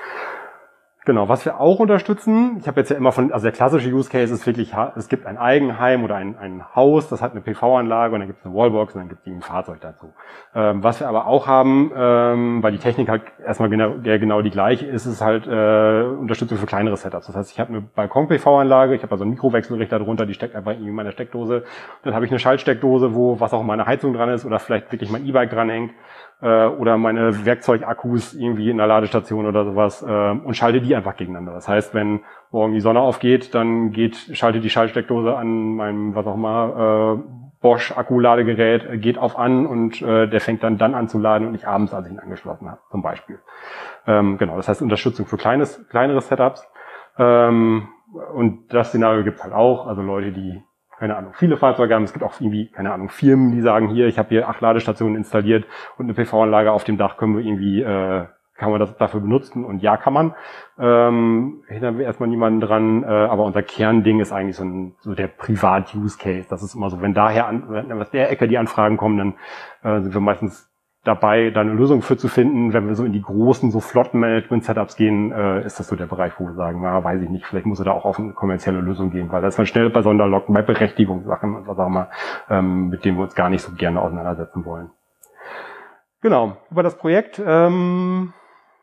Genau, was wir auch unterstützen, ich habe jetzt ja immer von, also der klassische Use Case ist wirklich, es gibt ein Eigenheim oder ein, ein Haus, das hat eine P V-Anlage und dann gibt es eine Wallbox und dann gibt es ein Fahrzeug dazu. Ähm, was wir aber auch haben, ähm, weil die Technik halt erstmal genau, der genau die gleiche ist, ist halt äh, Unterstützung für kleinere Setups. Das heißt, ich habe eine Balkon-P V-Anlage, ich habe also einen Mikrowechselrichter drunter, die steckt einfach irgendwie in meiner Steckdose. Dann habe ich eine Schaltsteckdose, wo was auch in meiner Heizung dran ist oder vielleicht wirklich mein E-Bike dranhängt. Oder meine Werkzeugakkus irgendwie in der Ladestation oder sowas äh, und schalte die einfach gegeneinander. Das heißt, wenn morgen die Sonne aufgeht, dann geht, schaltet die Schaltsteckdose an meinem, was auch immer, äh, Bosch-Akkuladegerät, äh, geht auf an und äh, der fängt dann dann an zu laden und nicht abends, als ich ihn angeschlossen habe, zum Beispiel. Ähm, genau, das heißt Unterstützung für kleines, kleinere Setups. Ähm, und das Szenario gibt's halt auch, also Leute, die keine Ahnung, viele Fahrzeuge haben. Es gibt auch irgendwie, keine Ahnung, Firmen, die sagen, hier, ich habe hier acht Ladestationen installiert und eine P V-Anlage auf dem Dach, können wir irgendwie, äh, kann man das dafür benutzen? Und ja, kann man. Ähm, hindern wir erstmal niemanden dran, äh, aber unser Kernding ist eigentlich so, ein, so der Privat-Use-Case. Das ist immer so, wenn daher, an, wenn aus der Ecke die Anfragen kommen, dann äh, sind wir meistens dabei, da eine Lösung für zu finden. Wenn wir so in die großen, so Flottenmanagement-Setups gehen, äh, ist das so der Bereich, wo wir sagen, na, weiß ich nicht, vielleicht muss er da auch auf eine kommerzielle Lösung gehen, weil da ist man schnell bei Sonderlocken, bei Berechtigungssachen und was auch immer, ähm, mit denen wir uns gar nicht so gerne auseinandersetzen wollen. Genau, über das Projekt, ähm,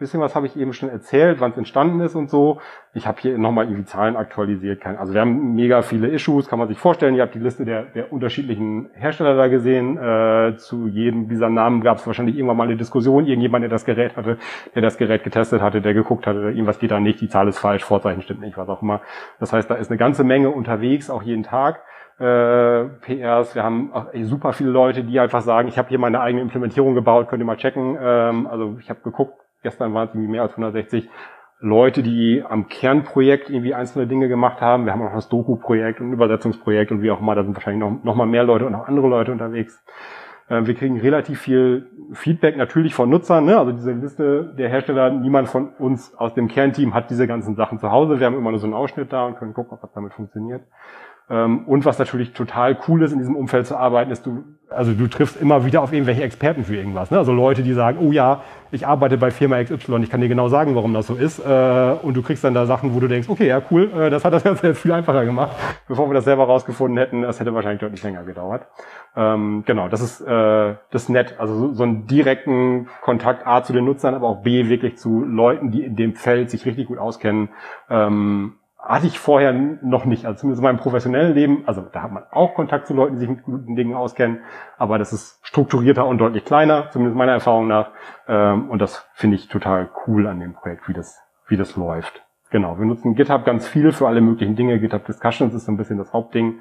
bisschen was habe ich eben schon erzählt, wann es entstanden ist und so. Ich habe hier nochmal irgendwie Zahlen aktualisiert. Also wir haben mega viele Issues, kann man sich vorstellen. Ihr habt die Liste der, der unterschiedlichen Hersteller da gesehen. Äh, zu jedem dieser Namen gab es wahrscheinlich irgendwann mal eine Diskussion. Irgendjemand, der das Gerät hatte, der das Gerät getestet hatte, der geguckt hatte, irgendwas geht da nicht, die Zahl ist falsch, Vorzeichen stimmt nicht, was auch immer. Das heißt, da ist eine ganze Menge unterwegs, auch jeden Tag. Äh, P Rs, wir haben auch, ey, super viele Leute, die einfach sagen, ich habe hier meine eigene Implementierung gebaut, könnt ihr mal checken. Ähm, also ich habe geguckt, gestern waren es irgendwie mehr als hundertsechzig Leute, die am Kernprojekt irgendwie einzelne Dinge gemacht haben. Wir haben auch noch das Doku-Projekt und ein Übersetzungsprojekt und wie auch immer, da sind wahrscheinlich noch, noch mal mehr Leute und auch andere Leute unterwegs. Äh, wir kriegen relativ viel Feedback natürlich von Nutzern, ne? Also diese Liste der Hersteller, niemand von uns aus dem Kernteam hat diese ganzen Sachen zu Hause. Wir haben immer nur so einen Ausschnitt da und können gucken, ob das damit funktioniert. Und was natürlich total cool ist, in diesem Umfeld zu arbeiten, ist, du, also du triffst immer wieder auf irgendwelche Experten für irgendwas. Ne? Also Leute, die sagen, oh ja, ich arbeite bei Firma X Y, ich kann dir genau sagen, warum das so ist. Und du kriegst dann da Sachen, wo du denkst, okay, ja cool, das hat das Ganze viel einfacher gemacht. Bevor wir das selber rausgefunden hätten, das hätte wahrscheinlich deutlich länger gedauert. Ähm, genau, das ist äh, das ist nett. Also so, so einen direkten Kontakt A zu den Nutzern, aber auch B wirklich zu Leuten, die in dem Feld sich richtig gut auskennen. Ähm, hatte ich vorher noch nicht, also zumindest in meinem professionellen Leben, also da hat man auch Kontakt zu Leuten, die sich mit guten Dingen auskennen, aber das ist strukturierter und deutlich kleiner, zumindest meiner Erfahrung nach, ähm, und das finde ich total cool an dem Projekt, wie das, wie das läuft. Genau, wir nutzen GitHub ganz viel für alle möglichen Dinge, GitHub Discussions ist so ein bisschen das Hauptding.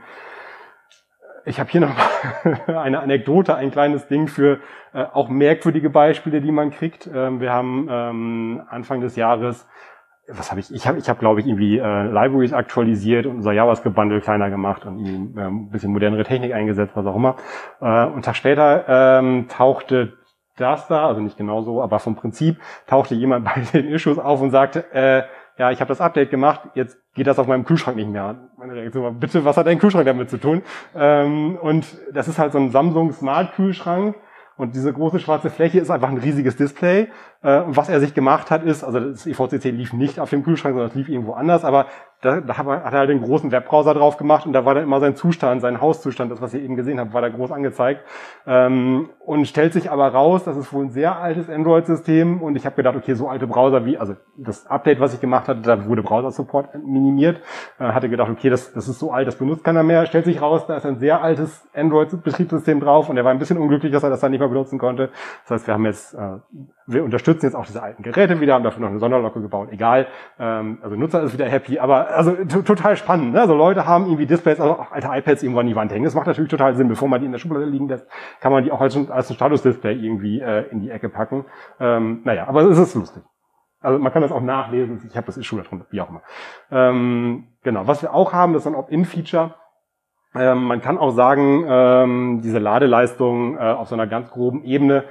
Ich habe hier noch eine Anekdote, ein kleines Ding für äh, auch merkwürdige Beispiele, die man kriegt. Ähm, wir haben ähm, Anfang des Jahres Was habe ich? Ich habe, ich habe, glaube ich, irgendwie äh, Libraries aktualisiert und unser JavaScript-Bundle kleiner gemacht und ähm, ein bisschen modernere Technik eingesetzt, was auch immer. Äh, und einen Tag später ähm, tauchte das da, also nicht genau so, aber vom Prinzip tauchte jemand bei den Issues auf und sagte, äh, ja, ich habe das Update gemacht, jetzt geht das auf meinem Kühlschrank nicht mehr. Meine Reaktion war, bitte, was hat dein Kühlschrank damit zu tun? Ähm, und das ist halt so ein Samsung Smart Kühlschrank. Und diese große schwarze Fläche ist einfach ein riesiges Display. Und was er sich gemacht hat, ist, also das E V C C lief nicht auf dem Kühlschrank, sondern es lief irgendwo anders, aber da, da hat er halt den großen Webbrowser drauf gemacht und da war dann immer sein Zustand, sein Hauszustand, das, was ihr eben gesehen habt, war da groß angezeigt. Und stellt sich aber raus, das ist wohl ein sehr altes Android-System und ich habe gedacht, okay, so alte Browser wie, also das Update, was ich gemacht hatte, da wurde Browser-Support minimiert. Hatte gedacht, okay, das, das ist so alt, das benutzt keiner mehr. Stellt sich raus, da ist ein sehr altes Android-Betriebssystem drauf und er war ein bisschen unglücklich, dass er das dann nicht mehr benutzen konnte. Das heißt, wir haben jetzt, wir unterstützen jetzt auch diese alten Geräte wieder, haben dafür noch eine Sonderlocke gebaut, egal. Also Nutzer ist wieder happy, aber also total spannend. Ne? Also Leute haben irgendwie Displays, also auch alte iPads irgendwo an die Wand hängen. Das macht natürlich total Sinn. Bevor man die in der Schublade liegen lässt, kann man die auch als, als ein Statusdisplay irgendwie äh, in die Ecke packen. Ähm, naja, aber es ist lustig. Also man kann das auch nachlesen. Ich habe das Issue da drunter, wie auch immer. Ähm, genau, was wir auch haben, das ist ein Opt-in-Feature. Ähm, man kann auch sagen, ähm, diese Ladeleistung äh, auf so einer ganz groben Ebene,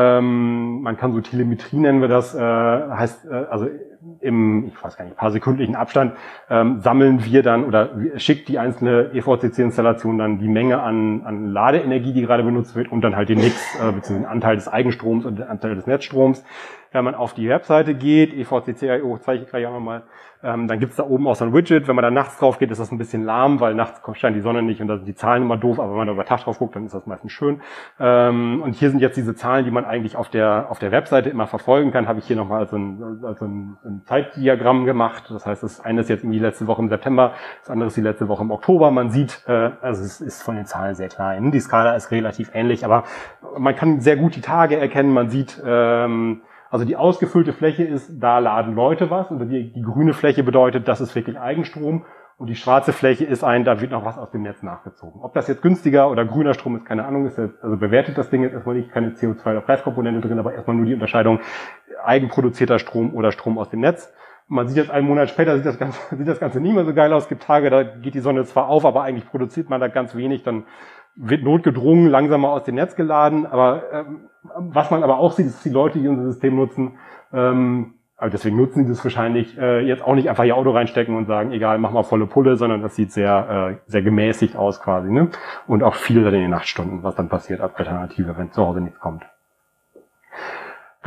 ähm, man kann so Telemetrie nennen wir das, äh, heißt äh, also im, ich weiß gar nicht, paar sekündlichen Abstand ähm, sammeln wir dann oder schickt die einzelne E V C C-Installation dann die Menge an, an Ladeenergie, die gerade benutzt wird und dann halt den Mix, äh, beziehungsweise den Anteil des Eigenstroms und den Anteil des Netzstroms. Wenn man auf die Webseite geht, E V C C punkt I O, zeige ich gleich auch nochmal, ähm, dann gibt's da oben auch so ein Widget. Wenn man da nachts drauf geht, ist das ein bisschen lahm, weil nachts scheint die Sonne nicht und da sind die Zahlen immer doof, aber wenn man da über Tag drauf guckt, dann ist das meistens schön. Ähm, und hier sind jetzt diese Zahlen, die man eigentlich auf der auf der Webseite immer verfolgen kann, habe ich hier nochmal als ein, als ein, ein Zeitdiagramm gemacht. Das heißt, das eine ist jetzt irgendwie letzte Woche im September, das andere ist die letzte Woche im Oktober. Man sieht, äh, also es ist von den Zahlen sehr klein. Die Skala ist relativ ähnlich, aber man kann sehr gut die Tage erkennen. Man sieht, ähm, also die ausgefüllte Fläche ist, da laden Leute was, und die, die grüne Fläche bedeutet, das ist wirklich Eigenstrom, und die schwarze Fläche ist ein, da wird noch was aus dem Netz nachgezogen. Ob das jetzt günstiger oder grüner Strom ist, keine Ahnung, ist jetzt, also bewertet das Ding jetzt erstmal nicht, keine C O zwei oder Preiskomponente drin, aber erstmal nur die Unterscheidung eigenproduzierter Strom oder Strom aus dem Netz. Man sieht jetzt einen Monat später, sieht das Ganze, sieht das Ganze nicht mehr so geil aus. Es gibt Tage, da geht die Sonne zwar auf, aber eigentlich produziert man da ganz wenig, dann wird notgedrungen langsamer aus dem Netz geladen. Aber ähm, was man aber auch sieht, ist, die Leute, die unser System nutzen, ähm, also deswegen nutzen die das wahrscheinlich äh, jetzt auch nicht einfach ihr Auto reinstecken und sagen, egal, mach mal volle Pulle, sondern das sieht sehr äh, sehr gemäßigt aus quasi, ne? Und auch viel in den Nachtstunden, was dann passiert als Alternative, wenn zu Hause nichts kommt.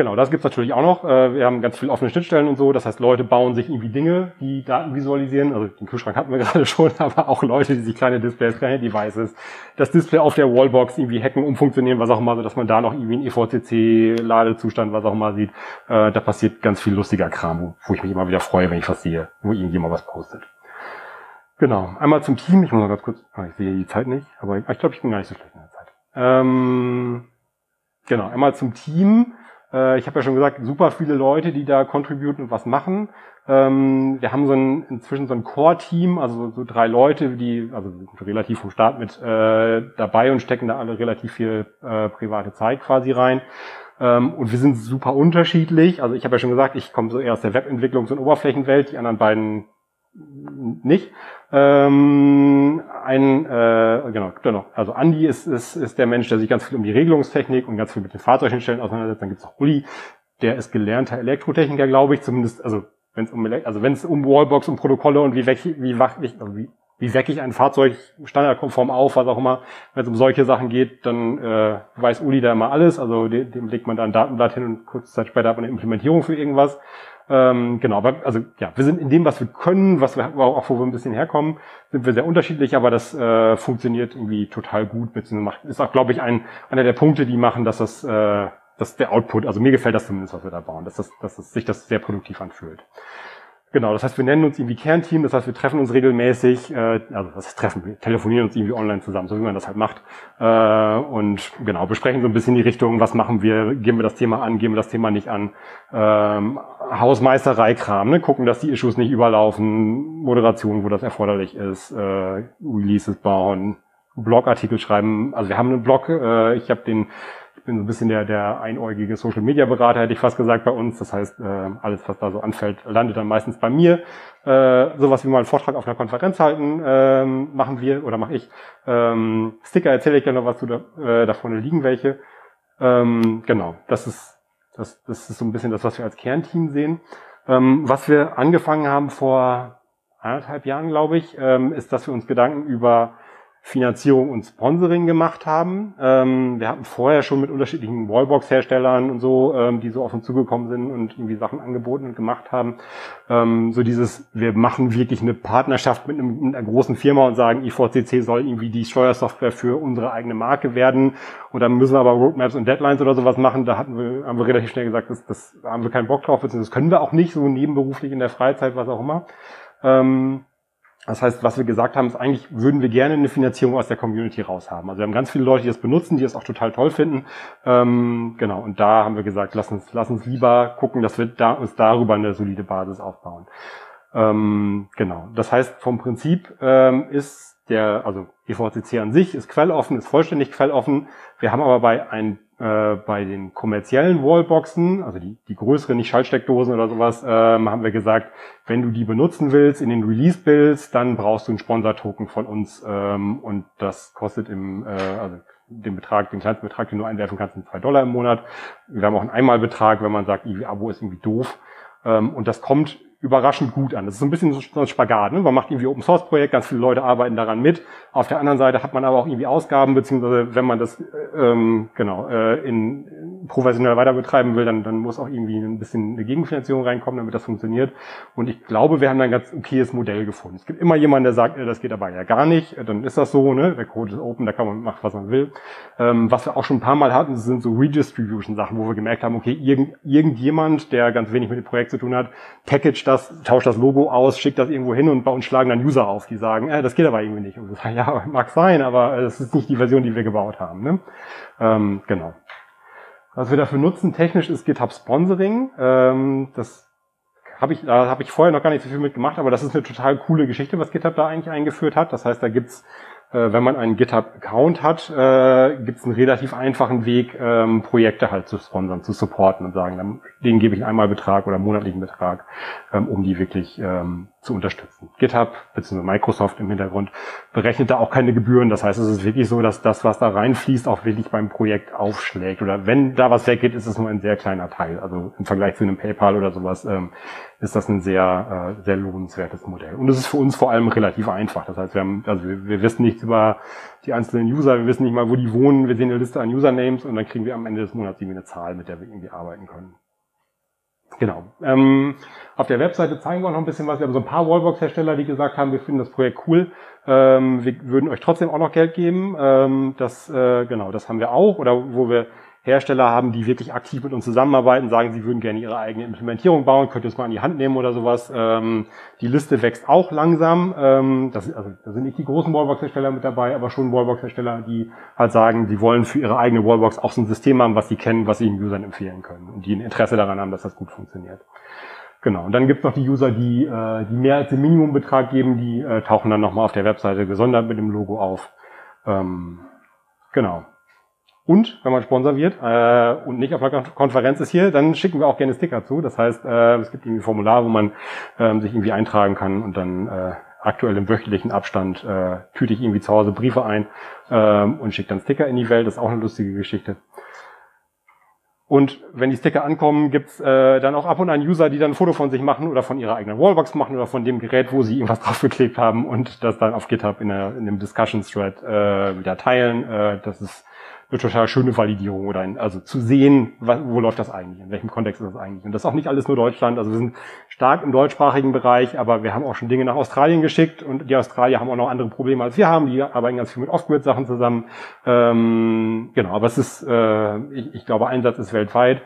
genau, das gibt's natürlich auch noch. Äh, wir haben ganz viele offene Schnittstellen und so. Das heißt, Leute bauen sich irgendwie Dinge, die Daten visualisieren. Also den Kühlschrank hatten wir gerade schon, aber auch Leute, die sich kleine Displays, kleine Devices, das Display auf der Wallbox irgendwie hacken, umfunktionieren, was auch immer, so dass man da noch irgendwie einen E V C C-Ladezustand, was auch immer sieht. Äh, da passiert ganz viel lustiger Kram, wo, wo ich mich immer wieder freue, wenn ich was sehe, wo irgendjemand was postet. Genau, einmal zum Team. Ich muss mal ganz kurz, ah, ich sehe die Zeit nicht, aber ich, ich glaube, ich bin gar nicht so schlecht in der Zeit. Ähm, genau, einmal zum Team. Äh, ich habe ja schon gesagt, super viele Leute, die da contributen und was machen. Ähm, wir haben so ein, inzwischen so ein Core-Team, also so drei Leute, die also sind relativ vom Start mit äh, dabei und stecken da alle relativ viel äh, private Zeit quasi rein. Ähm, und wir sind super unterschiedlich. Also ich habe ja schon gesagt, ich komme so eher aus der Webentwicklungs- und Oberflächenwelt, die anderen beiden nicht. Ähm, ein, äh, genau, genau. Also Andi ist, ist, ist der Mensch, der sich ganz viel um die Regelungstechnik und ganz viel mit den Fahrzeugschnittstellen auseinandersetzt. Dann gibt's auch Uli, der ist gelernter Elektrotechniker, glaube ich, zumindest, also wenn es um also wenn es um Wallbox und Protokolle und wie weg, wie wach ich, also wie, wie wecke ich ein Fahrzeug standardkonform auf, was auch immer, wenn es um solche Sachen geht, dann äh, weiß Uli da immer alles. Also dem, dem legt man da ein Datenblatt hin und kurze Zeit später hat man eine Implementierung für irgendwas. Ähm, genau, aber also ja, wir sind in dem, was wir können, was wir auch, wo wir ein bisschen herkommen, sind wir sehr unterschiedlich, aber das äh, funktioniert irgendwie total gut, beziehungsweise macht, ist auch, glaube ich, ein einer der Punkte, die machen, dass das, äh, dass der Output, also mir gefällt das zumindest, was wir da bauen, dass das, dass das, sich das sehr produktiv anfühlt. Genau, das heißt, wir nennen uns irgendwie Kernteam, das heißt, wir treffen uns regelmäßig, äh, also das heißt, treffen, wir telefonieren uns irgendwie online zusammen, so wie man das halt macht, äh, und genau, besprechen so ein bisschen die Richtung, was machen wir, gehen wir das Thema an, gehen wir das Thema nicht an, ähm, Hausmeisterei-Kram, ne, gucken, dass die Issues nicht überlaufen, Moderation, wo das erforderlich ist, äh, Releases bauen, Blogartikel schreiben, also wir haben einen Blog, äh, ich habe den Ich bin so ein bisschen der, der einäugige Social-Media-Berater, hätte ich fast gesagt, bei uns. Das heißt, äh, alles, was da so anfällt, landet dann meistens bei mir. Äh, sowas wie mal einen Vortrag auf einer Konferenz halten, ähm, machen wir oder mache ich. Ähm, Sticker erzähle ich gerne noch was zu, da, äh, da vorne liegen welche. Ähm, genau, das ist, das, das ist so ein bisschen das, was wir als Kernteam sehen. Ähm, was wir angefangen haben vor eineinhalb Jahren, glaube ich, ähm, ist, dass wir uns Gedanken über Finanzierung und Sponsoring gemacht haben. Ähm, wir hatten vorher schon mit unterschiedlichen Wallbox-Herstellern und so, ähm, die so auf uns zugekommen sind und irgendwie Sachen angeboten und gemacht haben. Ähm, so dieses, wir machen wirklich eine Partnerschaft mit, einem, mit einer großen Firma und sagen, I V C C soll irgendwie die Steuersoftware für unsere eigene Marke werden. Und dann müssen wir aber Roadmaps und Deadlines oder sowas machen. Da hatten wir, haben wir relativ schnell gesagt, das, das haben wir keinen Bock drauf, das können wir auch nicht, so nebenberuflich in der Freizeit, was auch immer. Ähm, Das heißt, was wir gesagt haben, ist eigentlich, würden wir gerne eine Finanzierung aus der Community raushaben. Also wir haben ganz viele Leute, die das benutzen, die das auch total toll finden. Ähm, genau, und da haben wir gesagt, lass uns, lass uns lieber gucken, dass wir da, uns darüber eine solide Basis aufbauen. Ähm, genau, das heißt, vom Prinzip ähm, ist der, also E V C C an sich ist quelloffen, ist vollständig quelloffen. Wir haben aber bei ein äh, bei den kommerziellen Wallboxen, also die, die größeren, nicht Schaltsteckdosen oder sowas, ähm, haben wir gesagt, wenn du die benutzen willst in den Release-Builds, dann brauchst du einen Sponsor-Token von uns, ähm, und das kostet im, äh, also den Betrag, den kleinsten Betrag, den du einwerfen kannst, sind zwei Dollar im Monat. Wir haben auch einen Einmalbetrag, wenn man sagt, irgendwie Abo ist irgendwie doof. Ähm, und das kommt überraschend gut an. Das ist so ein bisschen so ein Spagat, ne? Man macht irgendwie Open Source Projekt, ganz viele Leute arbeiten daran mit. Auf der anderen Seite hat man aber auch irgendwie Ausgaben, beziehungsweise wenn man das ähm, genau äh, in professionell weiter betreiben will, dann dann muss auch irgendwie ein bisschen eine Gegenfinanzierung reinkommen, damit das funktioniert. Und ich glaube, wir haben da ein ganz okayes Modell gefunden. Es gibt immer jemanden, der sagt, äh, das geht aber ja gar nicht. Dann ist das so, ne? Der Code ist open, da kann man machen, was man will. Ähm, was wir auch schon ein paar Mal hatten, sind so Redistribution-Sachen, wo wir gemerkt haben, okay, irgend, irgendjemand, der ganz wenig mit dem Projekt zu tun hat, package das, tauscht das Logo aus, schickt das irgendwo hin und bei uns schlagen dann User auf, die sagen, äh, das geht aber irgendwie nicht. Und wir sagen, ja, mag sein, aber äh, das ist nicht die Version, die wir gebaut haben. Ne? Ähm, genau. Was wir dafür nutzen, technisch, ist GitHub Sponsoring. Ähm, das habe ich, da habe ich vorher noch gar nicht so viel mitgemacht, aber das ist eine total coole Geschichte, was GitHub da eigentlich eingeführt hat. Das heißt, da gibt's, äh, wenn man einen GitHub-Account hat, äh, gibt's einen relativ einfachen Weg, ähm, Projekte halt zu sponsern, zu supporten und sagen, dann, denen gebe ich einen Einmalbetrag oder einen monatlichen Betrag, ähm, um die wirklich ähm, zu unterstützen. GitHub bzw. Microsoft im Hintergrund berechnet da auch keine Gebühren. Das heißt, es ist wirklich so, dass das, was da reinfließt, auch wirklich beim Projekt aufschlägt. Oder wenn da was weggeht, ist es nur ein sehr kleiner Teil. Also im Vergleich zu einem PayPal oder sowas ähm, ist das ein sehr äh, sehr lohnenswertes Modell. Und es ist für uns vor allem relativ einfach. Das heißt, wir haben, also wir, wir wissen nichts über die einzelnen User, wir wissen nicht mal, wo die wohnen. Wir sehen eine Liste an Usernames und dann kriegen wir am Ende des Monats irgendwie eine Zahl, mit der wir irgendwie arbeiten können. Genau. Ähm, auf der Webseite zeigen wir auch noch ein bisschen was. Wir haben so ein paar Wallbox-Hersteller, die gesagt haben, wir finden das Projekt cool. Ähm, wir würden euch trotzdem auch noch Geld geben. Ähm, das, äh, genau, das haben wir auch. Oder wo wir Hersteller haben, die wirklich aktiv mit uns zusammenarbeiten, sagen, sie würden gerne ihre eigene Implementierung bauen, könnt ihr es mal in die Hand nehmen oder sowas. Ähm, die Liste wächst auch langsam. Ähm, das, also, da sind nicht die großen Wallbox-Hersteller mit dabei, aber schon Wallbox-Hersteller, die halt sagen, sie wollen für ihre eigene Wallbox auch so ein System haben, was sie kennen, was sie den Usern empfehlen können und die ein Interesse daran haben, dass das gut funktioniert. Genau, und dann gibt es noch die User, die, äh, die mehr als den Minimumbetrag geben, die äh, tauchen dann nochmal auf der Webseite gesondert mit dem Logo auf. Ähm, genau. Und wenn man Sponsor wird äh, und nicht auf einer Konferenz ist hier, dann schicken wir auch gerne Sticker zu. Das heißt, äh, es gibt irgendwie ein Formular, wo man äh, sich irgendwie eintragen kann und dann äh, aktuell im wöchentlichen Abstand äh, tüte ich irgendwie zu Hause Briefe ein äh, und schicke dann Sticker in die Welt. Das ist auch eine lustige Geschichte. Und wenn die Sticker ankommen, gibt's äh, dann auch ab und an User, die dann ein Foto von sich machen oder von ihrer eigenen Wallbox machen oder von dem Gerät, wo sie irgendwas draufgeklebt haben und das dann auf GitHub in, der, in dem Discussion-Thread äh, wieder teilen. Äh, das ist eine total schöne Validierung oder ein, also zu sehen, was, wo läuft das eigentlich, in welchem Kontext ist das eigentlich. Und das ist auch nicht alles nur Deutschland, also wir sind stark im deutschsprachigen Bereich, aber wir haben auch schon Dinge nach Australien geschickt und die Australier haben auch noch andere Probleme als wir haben, die arbeiten ganz viel mit Off-Grid-Sachen zusammen. Ähm, genau, aber es ist, äh, ich, ich glaube, Einsatz ist weltweit.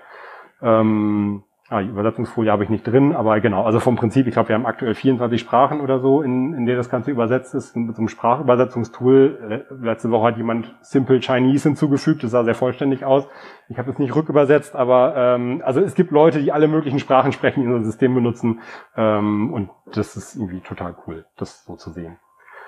Ähm, Ah, die Übersetzungsfolie habe ich nicht drin, aber genau, also vom Prinzip, ich glaube, wir haben aktuell vierundzwanzig Sprachen oder so, in, in der das Ganze übersetzt ist, mit so einem Sprachübersetzungstool. Letzte Woche hat jemand Simple Chinese hinzugefügt, das sah sehr vollständig aus. Ich habe es nicht rückübersetzt, aber ähm, also es gibt Leute, die alle möglichen Sprachen sprechen, die unser System benutzen ähm, und das ist irgendwie total cool, das so zu sehen.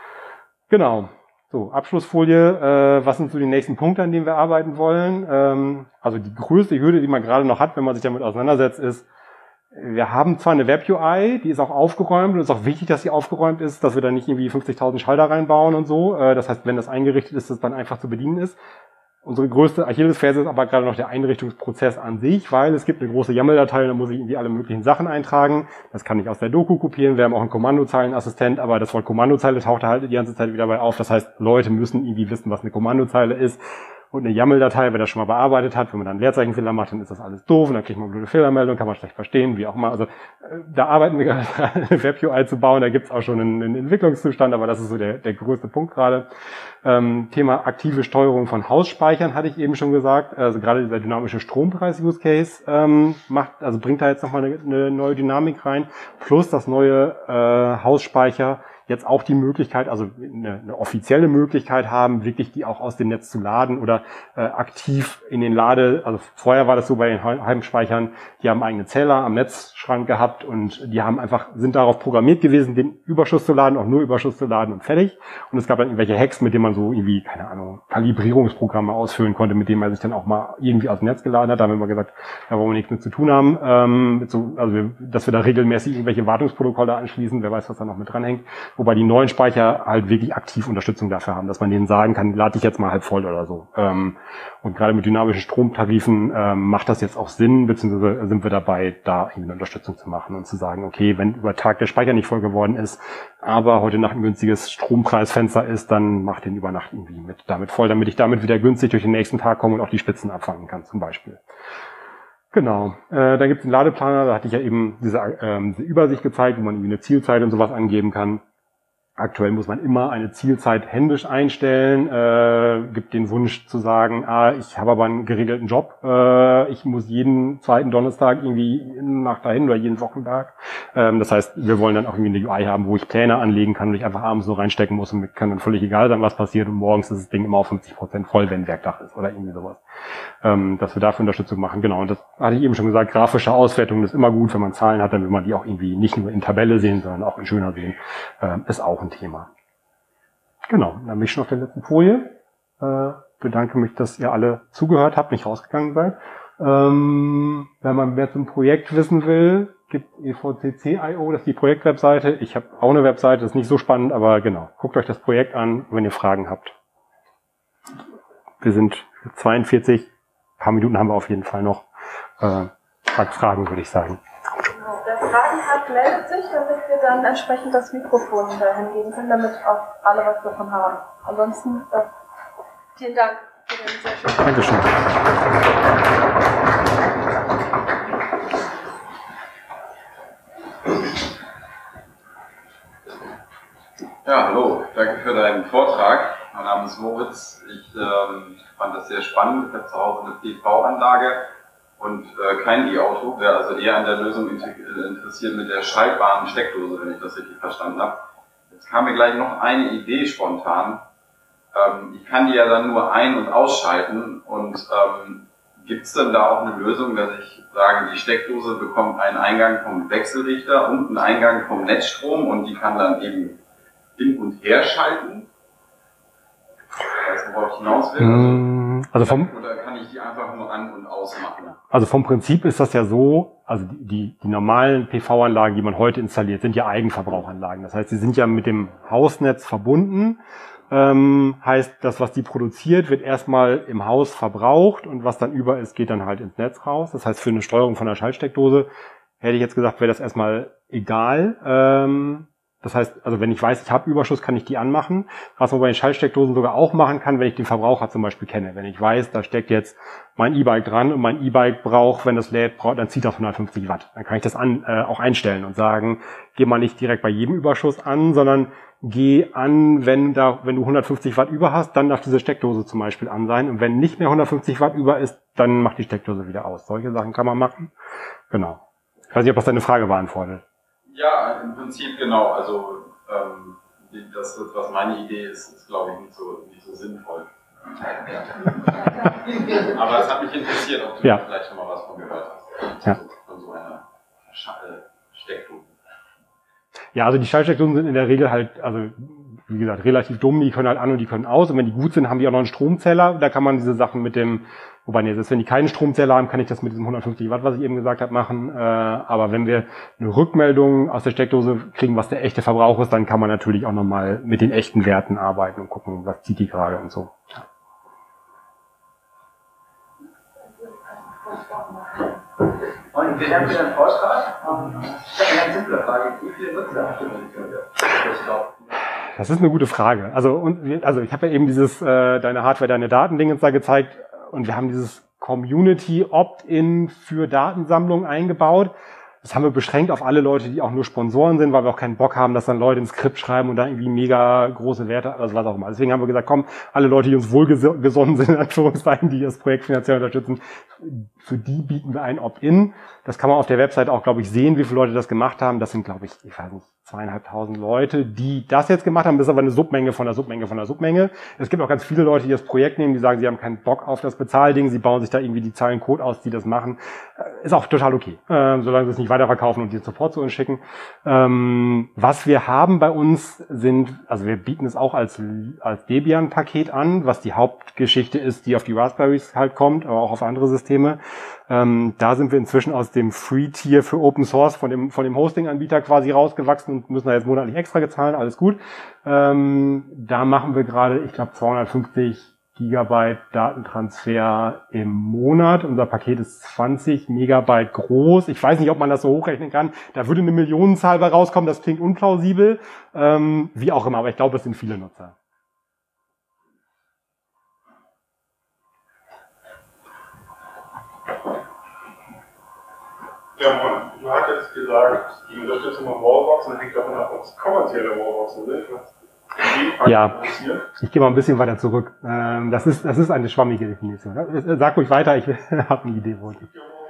Genau. So, Abschlussfolie, äh, was sind so die nächsten Punkte, an denen wir arbeiten wollen? Ähm, also die größte Hürde, die man gerade noch hat, wenn man sich damit auseinandersetzt, ist, wir haben zwar eine Web-U I, die ist auch aufgeräumt und es ist auch wichtig, dass sie aufgeräumt ist, dass wir da nicht irgendwie fünfzigtausend Schalter reinbauen und so. Äh, das heißt, wenn das eingerichtet ist, dass es dann einfach zu bedienen ist. Unsere größte Achillesferse ist aber gerade noch der Einrichtungsprozess an sich, weil es gibt eine große YAML-Datei, da muss ich irgendwie alle möglichen Sachen eintragen. Das kann ich aus der Doku kopieren. Wir haben auch einen Kommandozeilenassistent, aber das Wort Kommandozeile taucht halt die ganze Zeit wieder dabei auf. Das heißt, Leute müssen irgendwie wissen, was eine Kommandozeile ist. Und eine YAML-Datei, wer das schon mal bearbeitet hat, wenn man dann einen Leerzeichenfehler macht, dann ist das alles doof und dann kriegt man blöde Fehlermeldung, kann man schlecht verstehen, wie auch immer. Also äh, da arbeiten wir gerade dran, eine Web-U I zu bauen, da gibt's auch schon einen, einen Entwicklungszustand, aber das ist so der, der größte Punkt gerade. Ähm, Thema aktive Steuerung von Hausspeichern hatte ich eben schon gesagt. Also gerade dieser dynamische Strompreis-Use-Case ähm, macht, also bringt da jetzt nochmal eine, eine neue Dynamik rein, plus das neue äh, Hausspeicher jetzt auch die Möglichkeit, also eine, eine offizielle Möglichkeit haben, wirklich die auch aus dem Netz zu laden oder äh, aktiv in den Lade, also vorher war das so bei den Heimspeichern, die haben eigene Zähler am Netzschrank gehabt und die haben einfach, sind darauf programmiert gewesen, den Überschuss zu laden, auch nur Überschuss zu laden und fertig. Und es gab dann irgendwelche Hacks, mit denen man so irgendwie, keine Ahnung, Kalibrierungsprogramme ausfüllen konnte, mit denen man sich dann auch mal irgendwie aus dem Netz geladen hat. Da haben wir mal gesagt, da wollen wir nichts mit zu tun haben, ähm, mit so, also wir, dass wir da regelmäßig irgendwelche Wartungsprotokolle anschließen, wer weiß, was da noch mit dranhängt. Wobei die neuen Speicher halt wirklich aktiv Unterstützung dafür haben, dass man denen sagen kann, lade dich jetzt mal halb voll oder so. Ähm, und gerade mit dynamischen Stromtarifen ähm, macht das jetzt auch Sinn, beziehungsweise sind wir dabei, da irgendwie eine Unterstützung zu machen und zu sagen, okay, wenn über Tag der Speicher nicht voll geworden ist, aber heute Nacht ein günstiges Strompreisfenster ist, dann mach den über Nacht irgendwie mit damit voll, damit ich damit wieder günstig durch den nächsten Tag komme und auch die Spitzen abfangen kann zum Beispiel. Genau, äh, da gibt es einen Ladeplaner, da hatte ich ja eben diese, ähm, diese Übersicht gezeigt, wo man irgendwie eine Zielzeit und sowas angeben kann. Aktuell muss man immer eine Zielzeit händisch einstellen, äh, gibt den Wunsch zu sagen, ah, ich habe aber einen geregelten Job, äh, ich muss jeden zweiten Donnerstag irgendwie nach dahin oder jeden Wochentag. Ähm, das heißt, wir wollen dann auch irgendwie eine U I haben, wo ich Pläne anlegen kann und ich einfach abends so reinstecken muss und mir kann dann völlig egal sein, was passiert und morgens ist das Ding immer auf fünfzig Prozent voll, wenn Werktag ist oder irgendwie sowas. Ähm, dass wir dafür Unterstützung machen, genau. Und das hatte ich eben schon gesagt, grafische Auswertung ist immer gut, wenn man Zahlen hat, dann will man die auch irgendwie nicht nur in Tabelle sehen, sondern auch in schöner sehen, ähm, ist auch ein Thema. Genau, dann bin ich schon auf der letzten Folie. Äh, bedanke mich, dass ihr alle zugehört habt, nicht rausgegangen seid. Ähm, wenn man mehr zum Projekt wissen will, gibt E V C C Punkt I O, das ist die Projektwebseite. Ich habe auch eine Webseite, das ist nicht so spannend, aber genau, guckt euch das Projekt an, wenn ihr Fragen habt. Wir sind zweiundvierzig, ein paar Minuten haben wir auf jeden Fall noch. Äh, Fragen würde ich sagen. Der Fragenhub meldet sich, damit wir dann entsprechend das Mikrofon dahin geben können, damit auch alle was davon haben. Ansonsten, äh, vielen Dank für den sehr schönen Dankeschön. Ja, hallo, danke für deinen Vortrag. Mein Name ist Moritz. Ich ähm, fand das sehr spannend. Ich habe zu Hause eine P V-Anlage und äh, kein E-Auto. Wäre also eher an der Lösung interessiert mit der schaltbaren Steckdose, wenn ich das richtig verstanden habe. Jetzt kam mir gleich noch eine Idee spontan. Ähm, ich kann die ja dann nur ein- und ausschalten. Und ähm, gibt es denn da auch eine Lösung, dass ich sage, die Steckdose bekommt einen Eingang vom Wechselrichter und einen Eingang vom Netzstrom und die kann dann eben hin und her schalten? Weißt du, worauf ich hinaus will? Also vom, Oder kann ich die einfach nur an- und ausmachen? Also vom Prinzip ist das ja so, also die, die, die normalen P V-Anlagen, die man heute installiert, sind ja Eigenverbrauchanlagen. Das heißt, sie sind ja mit dem Hausnetz verbunden. Ähm, heißt, das, was die produziert, wird erstmal im Haus verbraucht und was dann über ist, geht dann halt ins Netz raus. Das heißt, für eine Steuerung von der Schaltsteckdose hätte ich jetzt gesagt, wäre das erstmal egal. Ähm, Das heißt, also wenn ich weiß, ich habe Überschuss, kann ich die anmachen. Was man bei den Schaltsteckdosen sogar auch machen kann, wenn ich den Verbraucher zum Beispiel kenne. Wenn ich weiß, da steckt jetzt mein E-Bike dran und mein E-Bike braucht, wenn das lädt, braucht, dann zieht das hundertfünfzig Watt. Dann kann ich das an, äh, auch einstellen und sagen, geh mal nicht direkt bei jedem Überschuss an, sondern geh an, wenn da, wenn du hundertfünfzig Watt über hast, dann darf diese Steckdose zum Beispiel an sein. Und wenn nicht mehr hundertfünfzig Watt über ist, dann macht die Steckdose wieder aus. Solche Sachen kann man machen. Genau. Ich weiß nicht, ob das deine Frage beantwortet. Ja, im Prinzip genau. Also ähm, das, was meine Idee ist, ist glaube ich nicht so, nicht so sinnvoll. Ja. Aber es hat mich interessiert, ob du ja. vielleicht schon mal was von gehört hast. Ja. Von so einer Steckdose. Ja, also die Schaltsteckdosen sind in der Regel halt, also wie gesagt, relativ dumm, die können halt an und die können aus. Und wenn die gut sind, haben die auch noch einen Stromzähler. Da kann man diese Sachen mit dem, wobei nee, selbst wenn die keinen Stromzähler haben, kann ich das mit diesem hundertfünfzig Watt, was ich eben gesagt habe, machen. Äh, aber wenn wir eine Rückmeldung aus der Steckdose kriegen, was der echte Verbrauch ist, dann kann man natürlich auch nochmal mit den echten Werten arbeiten und gucken, was zieht die gerade und so. Ja. Und vielen Dank für deinen Vortrag. Ich habe eine ganz simple Frage. Wie viele Nutzer habt ihr denn für? Das ist eine gute Frage. Also, und, also ich habe ja eben dieses äh, deine Hardware, deine Datendingens da gezeigt und wir haben dieses Community Opt-in für Datensammlung eingebaut. Das haben wir beschränkt auf alle Leute, die auch nur Sponsoren sind, weil wir auch keinen Bock haben, dass dann Leute ein Skript schreiben und da irgendwie mega große Werte, also was auch immer. Deswegen haben wir gesagt, komm, alle Leute, die uns wohlgesonnen sind, in Anführungszeichen, die das Projekt finanziell unterstützen, für die bieten wir ein Opt-in. Das kann man auf der Website auch, glaube ich, sehen, wie viele Leute das gemacht haben. Das sind, glaube ich, ich weiß nicht, zweieinhalbtausend Leute, die das jetzt gemacht haben. Das ist aber eine Submenge von der Submenge von der Submenge. Es gibt auch ganz viele Leute, die das Projekt nehmen, die sagen, sie haben keinen Bock auf das Bezahlding, sie bauen sich da irgendwie die Zeilen Code aus, die das machen. Ist auch total okay, äh, solange sie es nicht weiterverkaufen und den Support zu uns schicken. Ähm, was wir haben bei uns sind, also wir bieten es auch als, als Debian-Paket an, was die Hauptgeschichte ist, die auf die Raspberries halt kommt, aber auch auf andere Systeme. Ähm, da sind wir inzwischen aus dem Free-Tier für Open Source von dem, von dem Hosting-Anbieter quasi rausgewachsen und müssen da jetzt monatlich extra gezahlen, alles gut. Ähm, da machen wir gerade, ich glaube, zweihundertfünfzig Gigabyte Datentransfer im Monat. Unser Paket ist zwanzig Megabyte groß. Ich weiß nicht, ob man das so hochrechnen kann. Da würde eine Millionenzahl bei rauskommen. Das klingt unplausibel. Ähm, wie auch immer, aber ich glaube, es sind viele Nutzer. Ja, Mann, du hattest gesagt, die Unterstützung von Wallboxen hängt davon ab, ob es kommerzielle Wallboxen sind. Ja, ich gehe mal ein bisschen weiter zurück. Das ist, das ist eine schwammige Definition. Sag ruhig weiter, ich habe eine Idee, wo ich.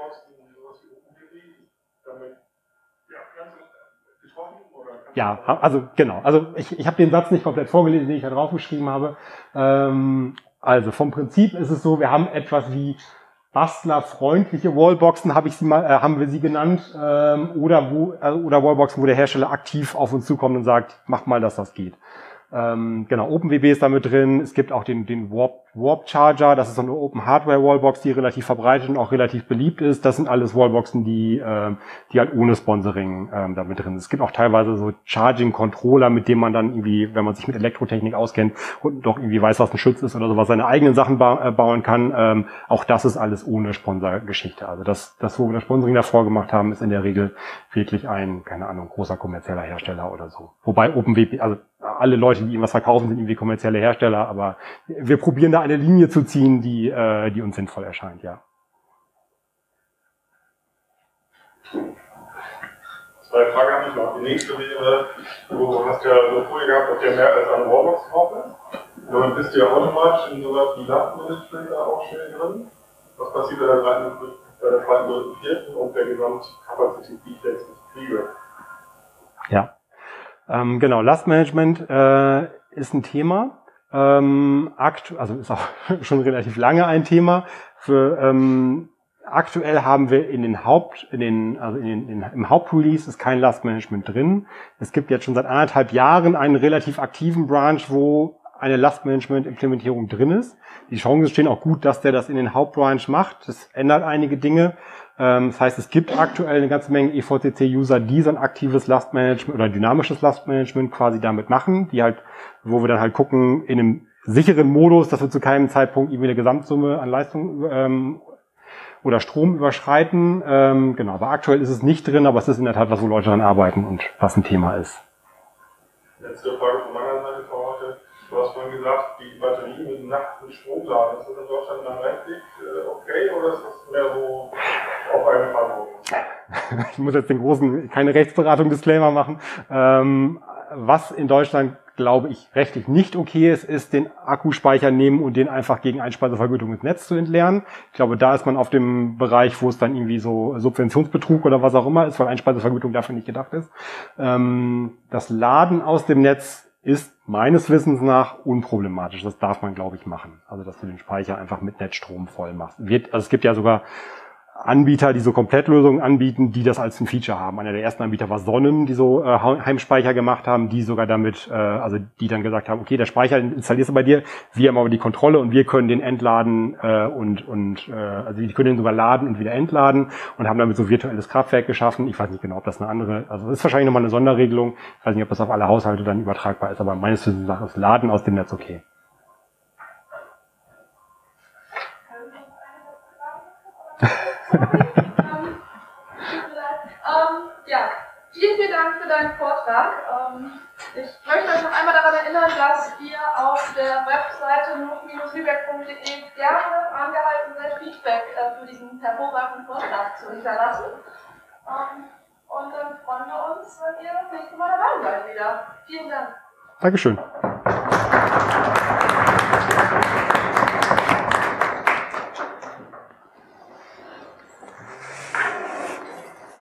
Ja, also genau. Also ich, ich habe den Satz nicht komplett vorgelesen, den ich da draufgeschrieben habe. Also vom Prinzip ist es so, wir haben etwas wie bastlerfreundliche Wallboxen, habe ich sie mal, äh, haben wir sie genannt, ähm, oder wo äh, oder Wallboxen, wo der Hersteller aktiv auf uns zukommt und sagt, mach mal, dass das geht. Ähm, genau, OpenWB ist da mit drin. Es gibt auch den den Warp Warp Charger, das ist so eine Open Hardware Wallbox, die relativ verbreitet und auch relativ beliebt ist. Das sind alles Wallboxen, die äh, die halt ohne Sponsoring ähm, da mit drin sind. Es gibt auch teilweise so Charging Controller, mit denen man dann irgendwie, wenn man sich mit Elektrotechnik auskennt und doch irgendwie weiß, was ein Schutz ist oder sowas, seine eigenen Sachen ba äh, bauen kann. Ähm, auch das ist alles ohne Sponsorgeschichte. Also das, das, wo wir das Sponsoring davor gemacht haben, ist in der Regel wirklich ein, keine Ahnung, großer kommerzieller Hersteller oder so. Wobei OpenWP, also alle Leute, die irgendwas verkaufen, sind irgendwie kommerzielle Hersteller, aber wir probieren da eine Linie zu ziehen, die, äh, die uns sinnvoll erscheint, ja. Zwei Fragen habe ich noch. Die nächste wäre, du hast ja eine Folie gehabt, ob der mehr als eine Wallbox drauf ist. Und dann bist du ja automatisch in sowas wie Lastmanagement da auch schnell drin. Was passiert bei der zweiten, bei der zweiten, dritten, vierten und der Gesamtkapazität, die ich jetzt kriege? Ja. Ähm, genau, Lastmanagement äh, ist ein Thema. Ähm, akt, also ist auch schon relativ lange ein Thema. Für ähm, aktuell haben wir in den Haupt, in den, also in den, in, im Hauptrelease ist kein Lastmanagement drin. Es gibt jetzt schon seit anderthalb Jahren einen relativ aktiven Branch, wo eine Lastmanagement-Implementierung drin ist. Die Chancen stehen auch gut, dass der das in den Hauptbranch macht. Das ändert einige Dinge. Das heißt, es gibt aktuell eine ganze Menge E V C C-User, die so ein aktives Lastmanagement oder dynamisches Lastmanagement quasi damit machen, die halt, wo wir dann halt gucken, in einem sicheren Modus, dass wir zu keinem Zeitpunkt irgendwie eine Gesamtsumme an Leistung ähm, oder Strom überschreiten. Ähm, genau, aber aktuell ist es nicht drin, aber es ist in der Tat was, wo Leute dran arbeiten und was ein Thema ist. Letzte Frage von meiner Seite für heute. Du hast vorhin gesagt, die Batterie mit nachts mit Strom laden. Ist das in Deutschland dann rechtlich äh, okay oder ist das mehr so auf eine Verantwortung? Ich muss jetzt den großen, keine Rechtsberatung-Disclaimer machen. Ähm, was in Deutschland, glaube ich, rechtlich nicht okay ist, ist den Akkuspeicher nehmen und den einfach gegen Einspeisevergütung ins Netz zu entleeren. Ich glaube, da ist man auf dem Bereich, wo es dann irgendwie so Subventionsbetrug oder was auch immer ist, weil Einspeisevergütung dafür nicht gedacht ist. Ähm, das Laden aus dem Netz ist meines Wissens nach unproblematisch. Das darf man, glaube ich, machen. Also, dass du den Speicher einfach mit Netzstrom voll machst. Wird, also es gibt ja sogar Anbieter, die so Komplettlösungen anbieten, die das als ein Feature haben. Einer der ersten Anbieter war Sonnen, die so äh, Heimspeicher gemacht haben, die sogar damit, äh, also die dann gesagt haben, okay, der Speicher installierst du bei dir, wir haben aber die Kontrolle und wir können den entladen äh, und und äh, also die können den sogar laden und wieder entladen und haben damit so virtuelles Kraftwerk geschaffen. Ich weiß nicht genau, ob das eine andere, also das ist wahrscheinlich nochmal eine Sonderregelung. Ich weiß nicht, ob das auf alle Haushalte dann übertragbar ist, aber meines Wissens nach ist Laden aus dem Netz okay. ähm, ja, vielen, vielen Dank für deinen Vortrag. Ähm, ich möchte euch noch einmal daran erinnern, dass ihr auf der Webseite nuch lübeck punkt de gerne angehalten seid, Feedback äh, für diesen hervorragenden Vortrag zu hinterlassen. Ähm, und dann freuen wir uns, wenn ihr das nächste Mal dabei seid wieder. Vielen Dank. Dankeschön.